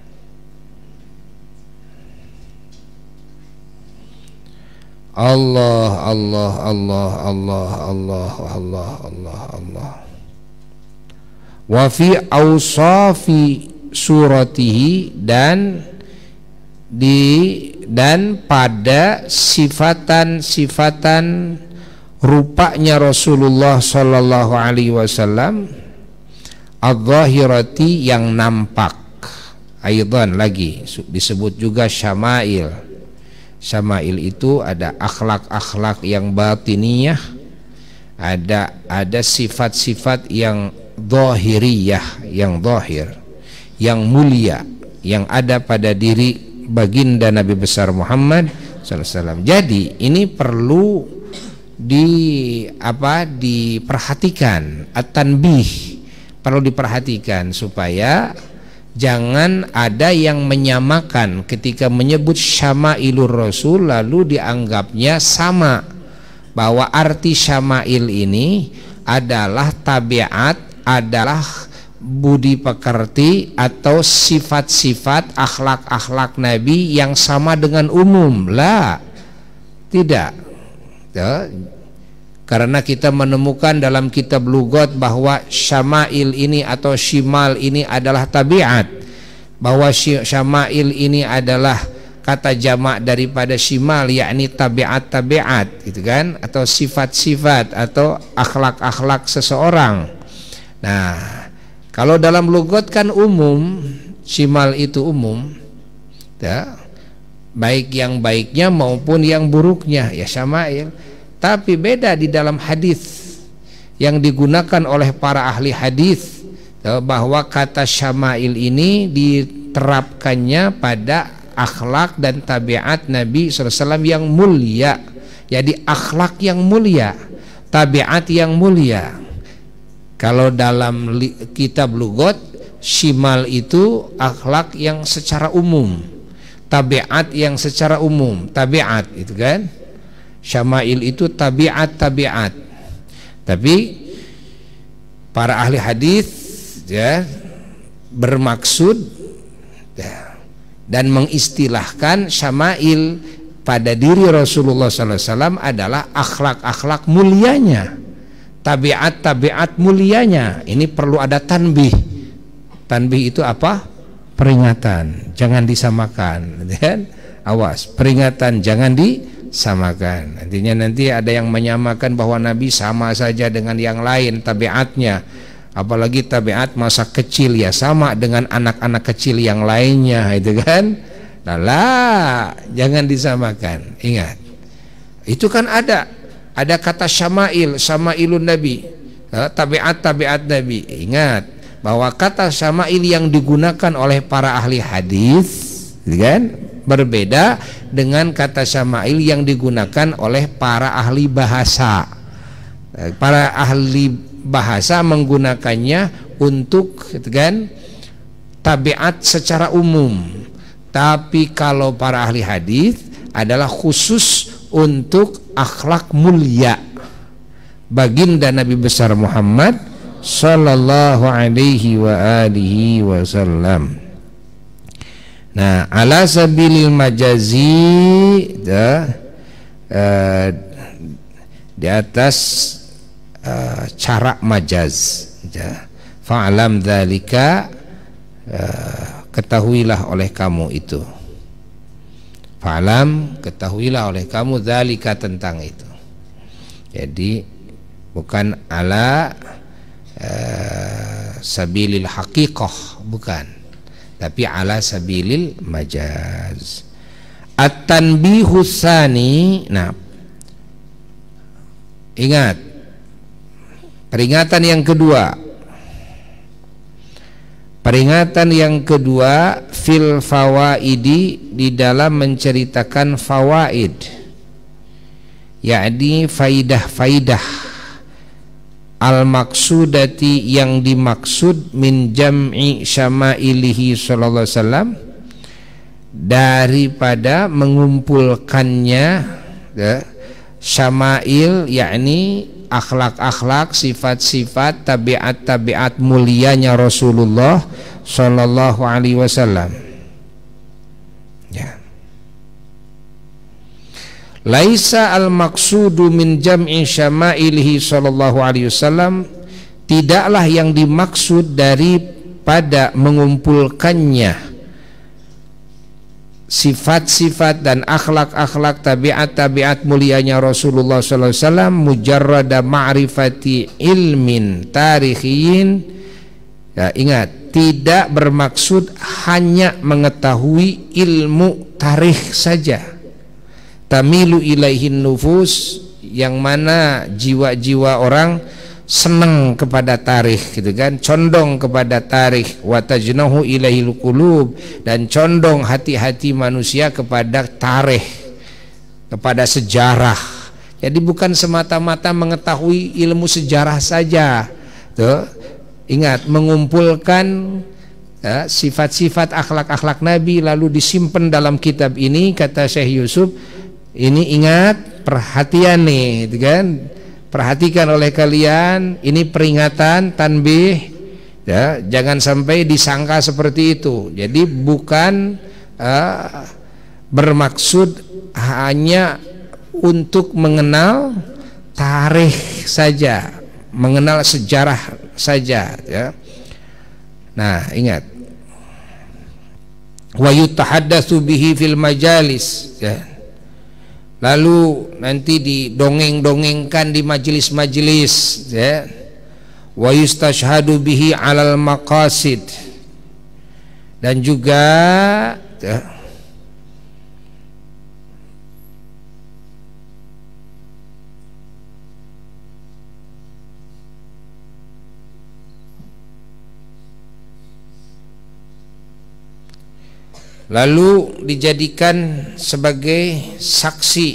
Allah Allah Allah Allah Allah Allah Allah Allah. Wa fi awsafi suratihi, dan di dan pada sifatan-sifatan rupanya Rasulullah sallallahu alaihi wasallam, adh-dhahirati, yang nampak. Aidan lagi disebut juga syama'il. Syama'il itu ada akhlak-akhlak yang batiniyah, ada ada sifat-sifat yang dhahiriyah, yang zahir, yang mulia, yang ada pada diri baginda Nabi besar Muhammad sallallahu alaihi wasallam. Jadi ini perlu di apa diperhatikan, at-tanbih, perlu diperhatikan supaya jangan ada yang menyamakan ketika menyebut syama'ilur Rasul lalu dianggapnya sama, bahwa arti syama'il ini adalah tabiat, adalah budi pekerti atau sifat-sifat akhlak-akhlak Nabi yang sama dengan umum. Lah, tidak ya. Karena kita menemukan dalam kitab lugat bahwa syama'il ini atau shimal ini adalah tabiat, bahwa syama'il ini adalah kata jamak daripada shimal, yakni tabiat-tabiat gitu kan, atau sifat-sifat atau akhlak-akhlak seseorang. Nah, kalau dalam lugat kan umum, shimal itu umum ya, baik yang baiknya maupun yang buruknya ya syama'il. Tapi beda di dalam hadis yang digunakan oleh para ahli hadis bahwa kata syama'il ini diterapkannya pada akhlak dan tabiat Nabi shallallahu alaihi wasallam yang mulia. Jadi akhlak yang mulia, tabiat yang mulia. Kalau dalam kitab lugat, shimal itu akhlak yang secara umum, tabiat yang secara umum, tabiat itu kan. Syama'il itu tabiat-tabiat. Tapi para ahli hadis ya bermaksud ya, dan mengistilahkan syama'il pada diri Rasulullah sallallahu alaihi wasallam adalah akhlak-akhlak mulianya, tabiat-tabiat mulianya. Ini perlu ada tanbih. Tanbih itu apa? Peringatan, jangan disamakan kan? Awas, peringatan jangan disamakan. Nantinya nanti ada yang menyamakan bahwa Nabi sama saja dengan yang lain tabiatnya, apalagi tabiat masa kecil ya sama dengan anak-anak kecil yang lainnya itu kan. Nah, lah, jangan disamakan. Ingat, itu kan ada ada kata syama'il, syama'ilun Nabi, tabiat-tabiat Nabi. Ingat bahwa kata syama'il yang digunakan oleh para ahli hadis kan berbeda dengan kata syama'il yang digunakan oleh para ahli bahasa. Para ahli bahasa menggunakannya untuk kan tabiat secara umum. Tapi kalau para ahli hadis adalah khusus untuk akhlak mulia baginda Nabi besar Muhammad sallallahu alaihi wa alihi wasallam. Nah, ala sabilil majazi da, uh, di atas uh, cara majaz ya. Fa'alam dzalika, uh, ketahuilah oleh kamu itu. Fa'alam, ketahuilah oleh kamu dzalika, tentang itu. Jadi bukan ala uh, sabilil haqiqah, bukan, tapi ala sabilil majaz. At-tanbihu tsani. Nah, ingat peringatan yang kedua. Peringatan yang kedua fil fawaidi, di dalam menceritakan fawaid, yakni faidah-faidah al-maksudati, yang dimaksud min jam'i syama'ilihi sallallahu alaihi wasallam, daripada mengumpulkannya ya, syama'il yakni akhlak-akhlak, sifat-sifat, tabiat-tabiat mulianya Rasulullah sallallahu alaihi wasallam ya. Laisa al-maqsudu min jam'i syama'ilihi sallallahu alaihi wasallam, tidaklah yang dimaksud daripada mengumpulkannya sifat-sifat dan akhlak-akhlak, tabiat-tabiat mulianya Rasulullah sallallahu alaihi wasallam mujarrada ma'rifati ilmin tarikhiyin ya. Ingat, tidak bermaksud hanya mengetahui ilmu tarikh saja, tamilu ilaihin nufus, yang mana jiwa-jiwa orang senang kepada tarikh gitu kan, condong kepada tarikh, wa tajnahu ilaihil qulub, dan condong hati-hati manusia kepada tarikh, kepada sejarah. Jadi bukan semata-mata mengetahui ilmu sejarah saja tuh. Ingat, mengumpulkan ya, sifat-sifat akhlak-akhlak Nabi lalu disimpan dalam kitab ini, kata Syekh Yusuf. Ini ingat, perhatian nih gitu kan, perhatikan oleh kalian, ini peringatan, tanbih Ya, jangan sampai disangka seperti itu. Jadi bukan uh, bermaksud hanya untuk mengenal tarikh saja, mengenal sejarah saja, ya. Nah, ingat, wa yutahaddatsu bihi fil majalis, ya. Lalu nanti didongeng-dongengkan di majelis-majelis, ya. Wa yustashhadu bihi 'alal maqasid, dan juga, ya, lalu dijadikan sebagai saksi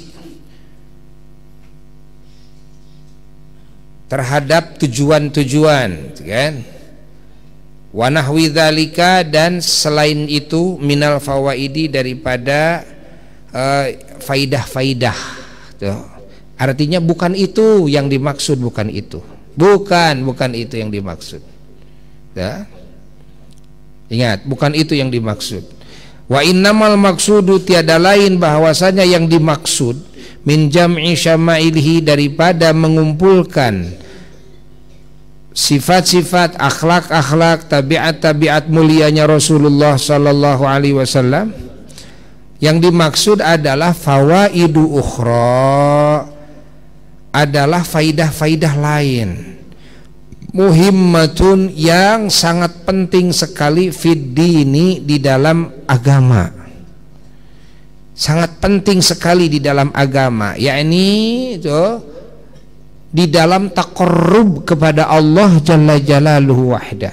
terhadap tujuan-tujuan, kan? Wa nahwi dzalika, dan selain itu minal fawaidi, daripada uh, faidah-faidah. Tuh. Artinya bukan itu yang dimaksud, bukan itu. Bukan, bukan itu yang dimaksud. Ya. Ingat, bukan itu yang dimaksud. Wa innamal maksudu, tiada lain bahwasanya yang dimaksud, min jam'i syama'ilhi, daripada mengumpulkan sifat-sifat, akhlak-akhlak, tabiat-tabiat mulianya Rasulullah sallallahu alaihi wasallam. Yang dimaksud adalah fawaidu ukhra, adalah faidah-faidah lain, muhimmatun, yang sangat penting sekali, fid dini, di dalam agama, sangat penting sekali di dalam agama, yakni itu di dalam taqarrub kepada Allah jalla jalaluhu wahdah,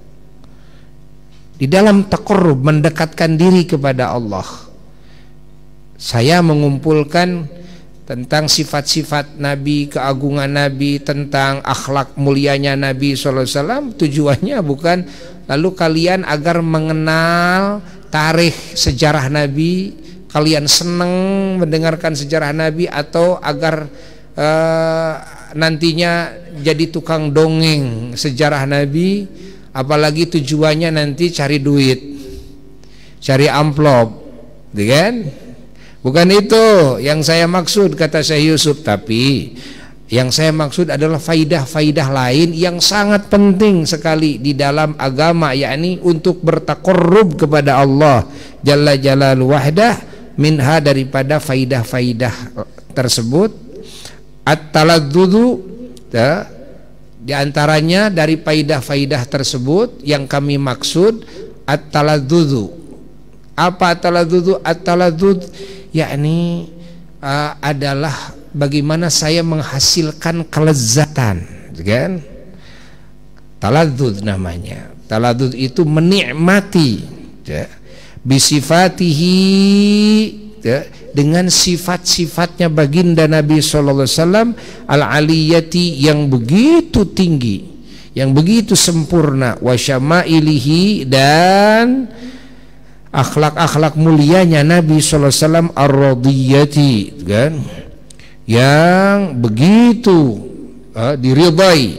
di dalam taqarrub, mendekatkan diri kepada Allah. Saya mengumpulkan tentang sifat-sifat Nabi, keagungan Nabi, tentang akhlak mulianya Nabi sallallahu alaihi wasallam. Tujuannya bukan lalu kalian agar mengenal tarikh sejarah Nabi, kalian senang mendengarkan sejarah Nabi, atau agar uh, nantinya jadi tukang dongeng sejarah Nabi, apalagi tujuannya nanti cari duit, cari amplop, kan? Bukan itu yang saya maksud, kata Syekh Yusuf. Tapi yang saya maksud adalah faidah-faidah lain yang sangat penting sekali di dalam agama, yakni untuk bertaqarrub kepada Allah jalla jalaluhu wahdah. Minha, daripada faidah-faidah tersebut, at-taladzudu, ya, di antaranya dari faidah-faidah tersebut yang kami maksud at-taladzudu. Apa at-taladzudu? At-taladzud yakni uh, adalah bagaimana saya menghasilkan kelezatan, kan? Taladzud namanya. Taladzud itu menikmati, ya, bisifatihi, ya, dengan sifat-sifatnya baginda Nabi sallallahu alaihi wasallam al-aliyati, yang begitu tinggi, yang begitu sempurna, wa syama'ilihi, dan akhlak-akhlak mulianya Nabi sallallahu alaihi wasallam ar-radiyati, kan, yang begitu uh, diridai,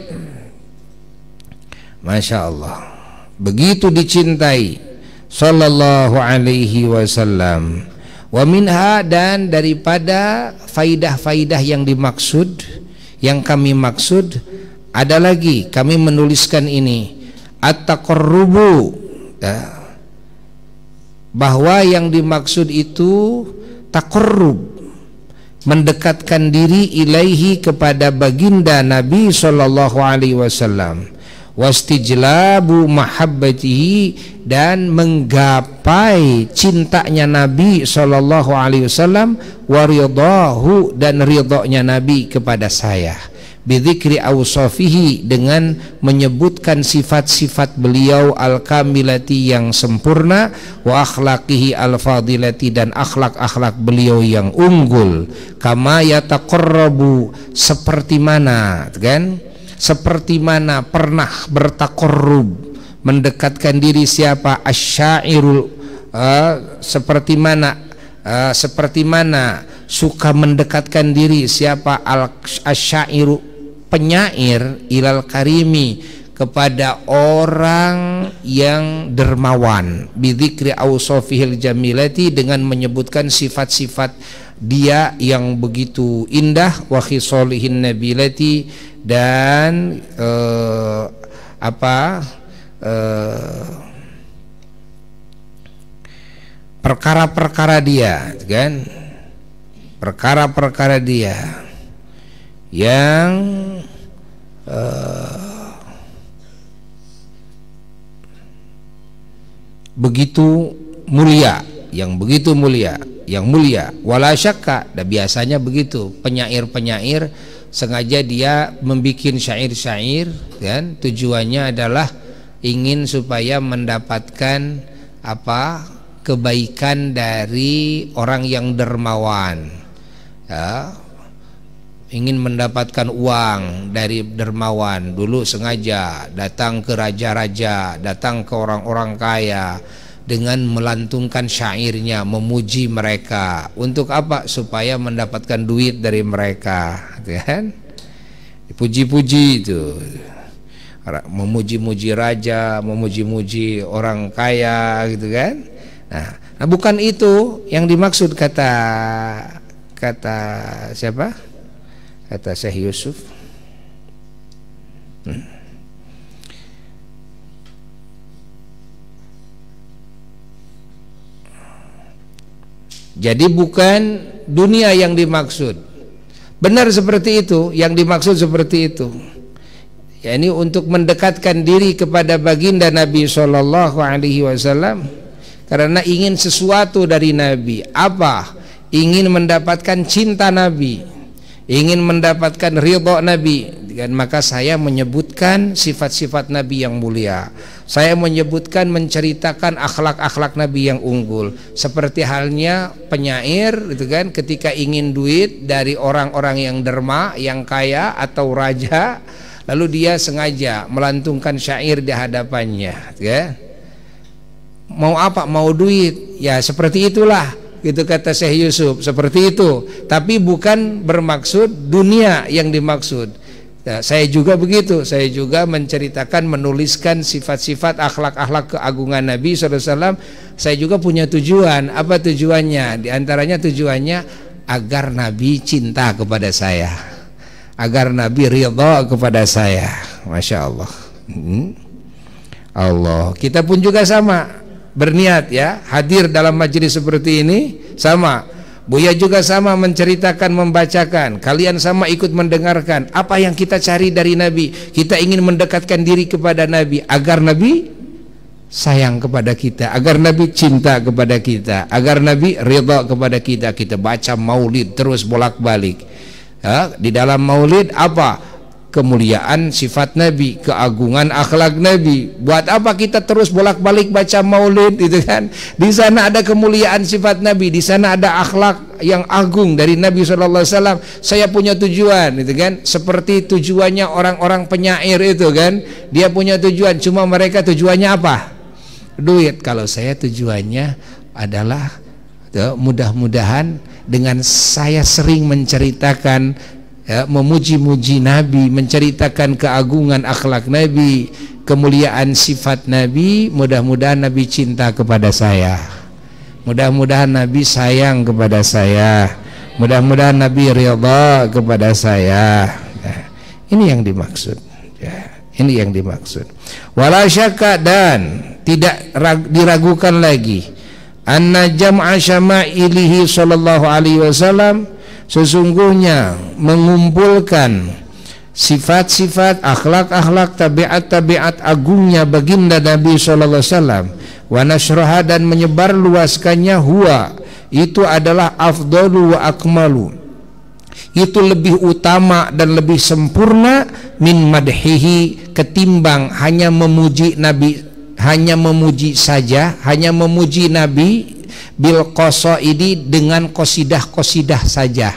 Masya Allah, begitu dicintai sallallahu alaihi wasallam. Wa minha, dan daripada faidah-faidah yang dimaksud, yang kami maksud, ada lagi kami menuliskan ini, at-taqarrubu, ya, bahwa yang dimaksud itu taqarrub, mendekatkan diri ilaihi, kepada baginda Nabi sallallahu alaihi wasallam, wastijlabu mahabbatihi, dan menggapai cintanya Nabi sallallahu alaihi wasallam, waridahu, dan ridhonya Nabi kepada saya, bidzikri awsafihi, dengan menyebutkan sifat-sifat beliau al-kamilati, yang sempurna, wa akhlaqihi al-fadilati, dan akhlak-akhlak beliau yang unggul, kama yataqarrabu, seperti mana, kan, seperti mana pernah bertaqarrub, mendekatkan diri siapa, asyairul, uh, seperti mana uh, seperti mana suka mendekatkan diri siapa, al-asyairu, penyair, ilal karimi, kepada orang yang dermawan, bidzikri awsafihil jamilati, dengan menyebutkan sifat-sifat dia yang begitu indah, wa khisalihin nabilati, dan eh, apa eh, perkara-perkara dia, kan, perkara-perkara dia yang uh, begitu mulia, yang begitu mulia, yang mulia. Wala syakka, dan biasanya begitu penyair-penyair sengaja dia membikin syair-syair, kan, tujuannya adalah ingin supaya mendapatkan apa, kebaikan dari orang yang dermawan, ya, ingin mendapatkan uang dari dermawan. Dulu sengaja datang ke raja-raja, datang ke orang-orang kaya dengan melantungkan syairnya, memuji mereka. Untuk apa? Supaya mendapatkan duit dari mereka, kan? Dipuji-puji itu, memuji-muji raja, memuji-muji orang kaya, gitu kan? Nah, nah bukan itu yang dimaksud, kata kata siapa? Kata Syekh Yusuf. Hmm. Jadi bukan dunia yang dimaksud. Benar seperti itu, yang dimaksud seperti itu. Ya, ini untuk mendekatkan diri kepada baginda Nabi Shallallahu Alaihi Wasallam, karena ingin sesuatu dari Nabi. Apa? Ingin mendapatkan cinta Nabi, ingin mendapatkan ridha Nabi, dan maka saya menyebutkan sifat-sifat Nabi yang mulia. Saya menyebutkan, menceritakan akhlak-akhlak Nabi yang unggul. Seperti halnya penyair, itu kan, ketika ingin duit dari orang-orang yang derma, yang kaya atau raja, lalu dia sengaja melantungkan syair di hadapannya, ya. Mau apa? Mau duit. Ya seperti itulah, gitu kata Syekh Yusuf, seperti itu. Tapi bukan bermaksud dunia yang dimaksud. Ya, saya juga begitu. Saya juga menceritakan, menuliskan sifat-sifat akhlak-akhlak keagungan Nabi shallallahu alaihi wasallam. Saya juga punya tujuan. Apa tujuannya? Di antaranya tujuannya agar Nabi cinta kepada saya, agar Nabi ridha kepada saya. Masya Allah. hmm. Allah. Kita pun juga sama, berniat, ya, hadir dalam majelis seperti ini sama. Buya juga sama menceritakan, membacakan. Kalian sama ikut mendengarkan. Apa yang kita cari dari Nabi? Kita ingin mendekatkan diri kepada Nabi, agar Nabi sayang kepada kita, agar Nabi cinta kepada kita, agar Nabi ridha kepada kita. Kita baca maulid terus bolak-balik, ya, di dalam maulid apa? Kemuliaan sifat Nabi, keagungan akhlak Nabi. Buat apa kita terus bolak-balik baca maulid, itu kan? Di sana ada kemuliaan sifat Nabi, di sana ada akhlak yang agung dari Nabi shallallahu alaihi wasallam. Saya punya tujuan, itu kan? Seperti tujuannya orang-orang penyair itu kan? Dia punya tujuan, cuma mereka tujuannya apa? Duit. Kalau saya tujuannya adalah, mudah-mudahan dengan saya sering menceritakan, ya, memuji-muji Nabi, menceritakan keagungan akhlak Nabi, kemuliaan sifat Nabi, mudah-mudahan Nabi cinta kepada saya, mudah-mudahan Nabi sayang kepada saya, mudah-mudahan Nabi ridha kepada saya. Nah, ini yang dimaksud, ya, ini yang dimaksud. Wala syakka, dan tidak diragukan lagi, anna jam'a syama'ilihi sallallahu alaihi wasallam, sesungguhnya mengumpulkan sifat-sifat, akhlak-akhlak, tabiat-tabiat agungnya baginda Nabi shallallahu alaihi wasallam, wa nasraha, dan menyebar luaskannya, huwa, itu adalah afdalu wa akmalu, itu lebih utama dan lebih sempurna, min madhihi, ketimbang hanya memuji Nabi, hanya memuji saja, hanya memuji Nabi bil qasaidi, dengan qasidah-qasidah saja.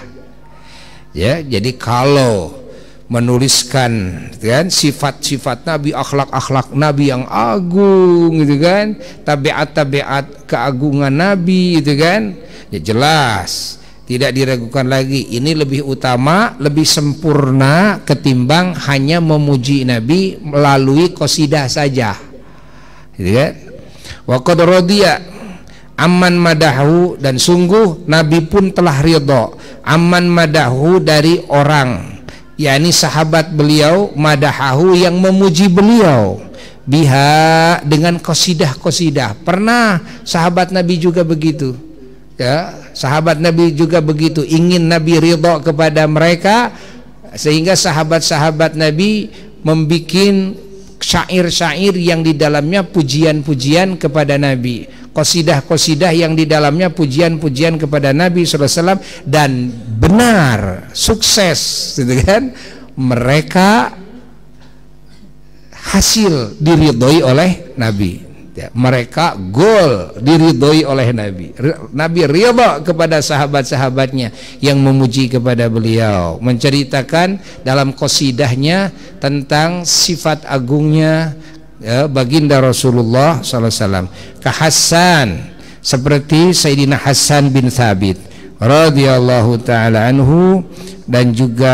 Ya, jadi kalau menuliskan, kan, sifat-sifat Nabi, akhlak-akhlak Nabi yang agung, gitu kan, tabiat-tabiat keagungan Nabi, itu kan, ya jelas tidak diragukan lagi. Ini lebih utama, lebih sempurna ketimbang hanya memuji Nabi melalui qasidah saja. Gitu kan? Wa qad radiya amman madahu, dan sungguh Nabi pun telah ridha amman madahu dari orang, yakni sahabat beliau, madahahu yang memuji beliau, biha dengan qasidah-qasidah. Pernah sahabat Nabi juga begitu. Ya, sahabat Nabi juga begitu, ingin Nabi ridha kepada mereka, sehingga sahabat-sahabat Nabi membikin syair-syair yang di dalamnya pujian-pujian kepada Nabi, qasidah-qasidah yang di dalamnya pujian-pujian kepada Nabi sallallahu alaihi wasallam, dan benar sukses, gitu kan? Mereka hasil diridhoi oleh Nabi. Ya, mereka gol diridhoi oleh Nabi. Nabi ridha kepada sahabat-sahabatnya yang memuji kepada beliau, menceritakan dalam qasidahnya tentang sifat agungnya ya, baginda Rasulullah sallallahu alaihi wasallam. Ka Hasan, seperti Sayyidina Hasan bin Thabit radhiyallahu taala anhu, dan juga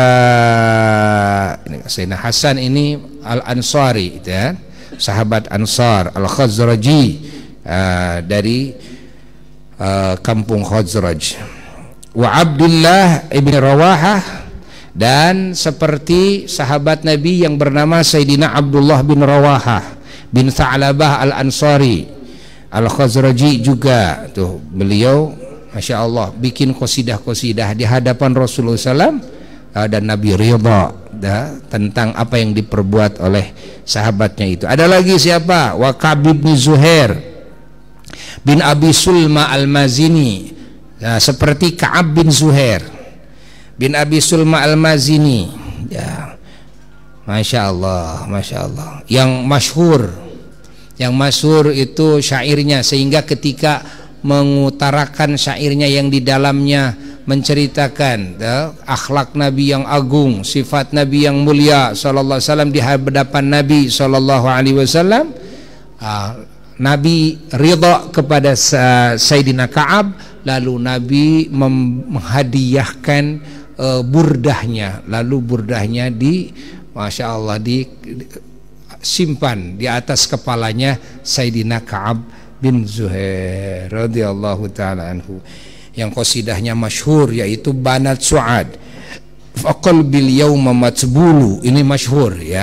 Sayyidina Hasan ini Al-Ansari, ya, sahabat Ansar Al-Khazraji, uh, dari uh, kampung Khazraj. Wa Abdullah ibn Rawahah, dan seperti sahabat Nabi yang bernama Sayyidina Abdullah bin Rawahah bin Tha'labah Al-Ansari Al-Khazraji juga. Tuh beliau Masya Allah bikin qasidah-qasidah di hadapan Rasulullah sallallahu alaihi wasallam, uh, dan Nabi ridha ya, tentang apa yang diperbuat oleh sahabatnya itu. Ada lagi siapa? Wa Ka'b bin Zuhair bin Abi Sulma Al-Mazini, ya, seperti Ka'ab bin Zuhair bin Abi Sulma Al-Mazini, ya, Masya Allah, Masya Allah, yang masyhur, yang masyhur itu syairnya, sehingga ketika mengutarakan syairnya yang di dalamnya menceritakan ya, akhlak Nabi yang agung, sifat Nabi yang mulia sallallahu alaihi wasallam di hadapan Nabi sallallahu alaihi wasallam, uh, Nabi ridha kepada Sayyidina Ka'ab, lalu Nabi menghadiahkan uh, burdahnya, lalu burdahnya di Masya Allah disimpan di atas kepalanya Sayyidina Ka'ab bin Zuhair radhiyallahu taala anhu, yang qasidahnya masyhur yaitu Banat Su'ad, faqal bil yauma matbulu. Ini masyhur ya.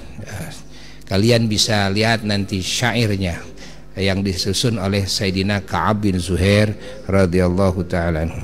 Kalian bisa lihat nanti syairnya yang disusun oleh Sayyidina Ka'ab bin Zuhair radhiyallahu taala anhu.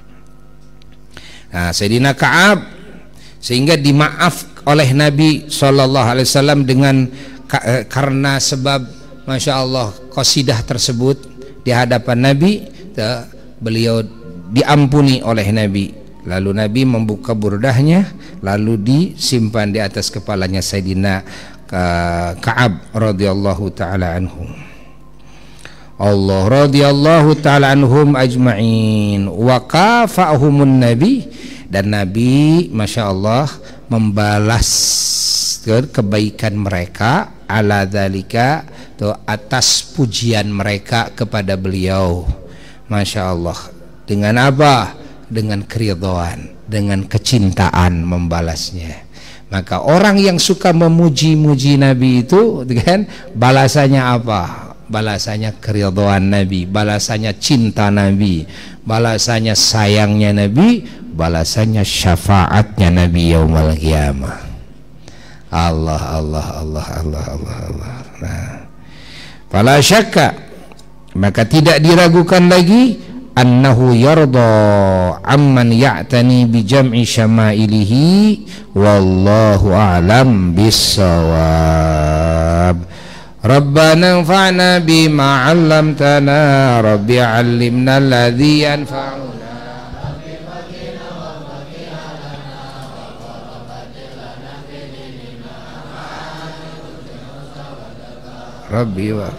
Nah, Sayyidina Ka'ab sehingga dimaaf oleh Nabi sallallahu alaihi wasallam dengan karena sebab Masya Allah qasidah tersebut di hadapan Nabi, beliau diampuni oleh Nabi. Lalu Nabi membuka burdahnya, lalu disimpan di atas kepalanya Sayyidina Ka'ab radhiyallahu taala anhu. Allah radhiyallahu taala anhum ajma'in wa kafa'ahumun Nabi, dan Nabi Masya Allah membalas kebaikan mereka ala dzalika, atas pujian mereka kepada beliau. Masya Allah, dengan apa? Dengan keridhaan, dengan kecintaan membalasnya. Maka orang yang suka memuji-muji Nabi itu kan balasannya apa? Balasannya keridhaan Nabi, balasannya cinta Nabi, balasannya sayangnya Nabi, balasannya syafaatnya Nabi yaumul qiyamah. Allah Allah Allah Allah Allah Allah. Nah, fala syakka, maka tidak diragukan lagi, annahu yarda amman ya'tani bi jam'i syama'ilihi, wallahu a'lam bissawab. Rabbana anfa'na bima 'allamtana, rabbi 'allimna alladhi yanfa'una, Rabbi wa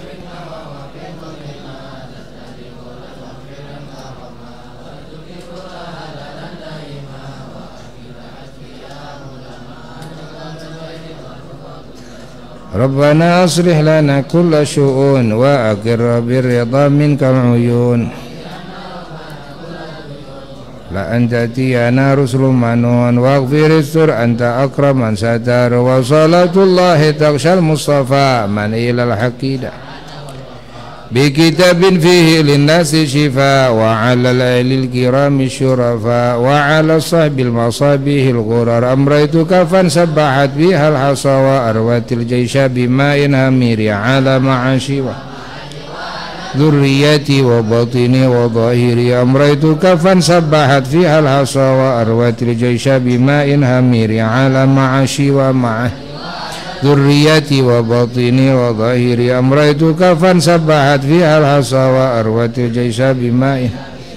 Rabbana aslih lana kulla syu'un wa aqirra birridha minkal uyun la antatiyana rusulun manun waghfir istur anta akraman satar wa salatullahi taqshal mustafa man ilal haqidah bi kitabin fihi linnasi shifa wa ala al-alil kirami syurafa wa ala sahbil masabihil ghurar amraitu kafan sabbahat bihal hasa wa arwatil jaysha bima'in hamiri ala ma'ashi wa ذريتي وبطني وظاهري أمريت كفا سبحت فيها الحصى وأروت الجيش بماء همير على معاشي ومعه ذريتي وبطني وظاهري أمريت كفا سبحت فيها الحصى وأروت الجيش بماء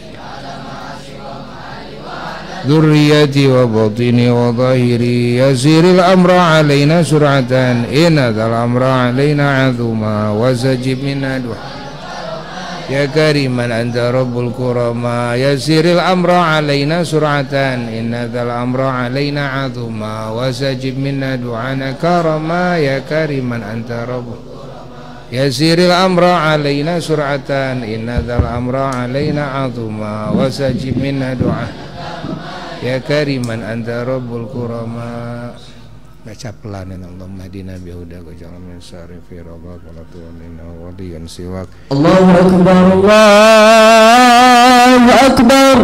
ذريتي وبطني وظاهري يسير الأمر علينا سرعة إن ذا الأمر علينا عظما وسجب منا دعاء يا كريما أنت رب الكرماء يسير الأمر علينا سرعة إن ذا الأمر علينا عظما وسجب منا دعانا كرما يا كريما أنت رب يسير الأمر علينا سرعة إن ذا الأمر علينا عظما وسجب منا دعانا يا كريما أنت رب الكرماء. Baca pelan ya Allah madina bihuda jangan mensari fi rabbak wa la tu'mina waliyan siwak. Allahu akbar Allahu akbar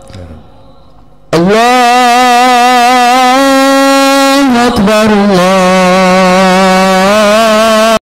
Allahu akbar Allah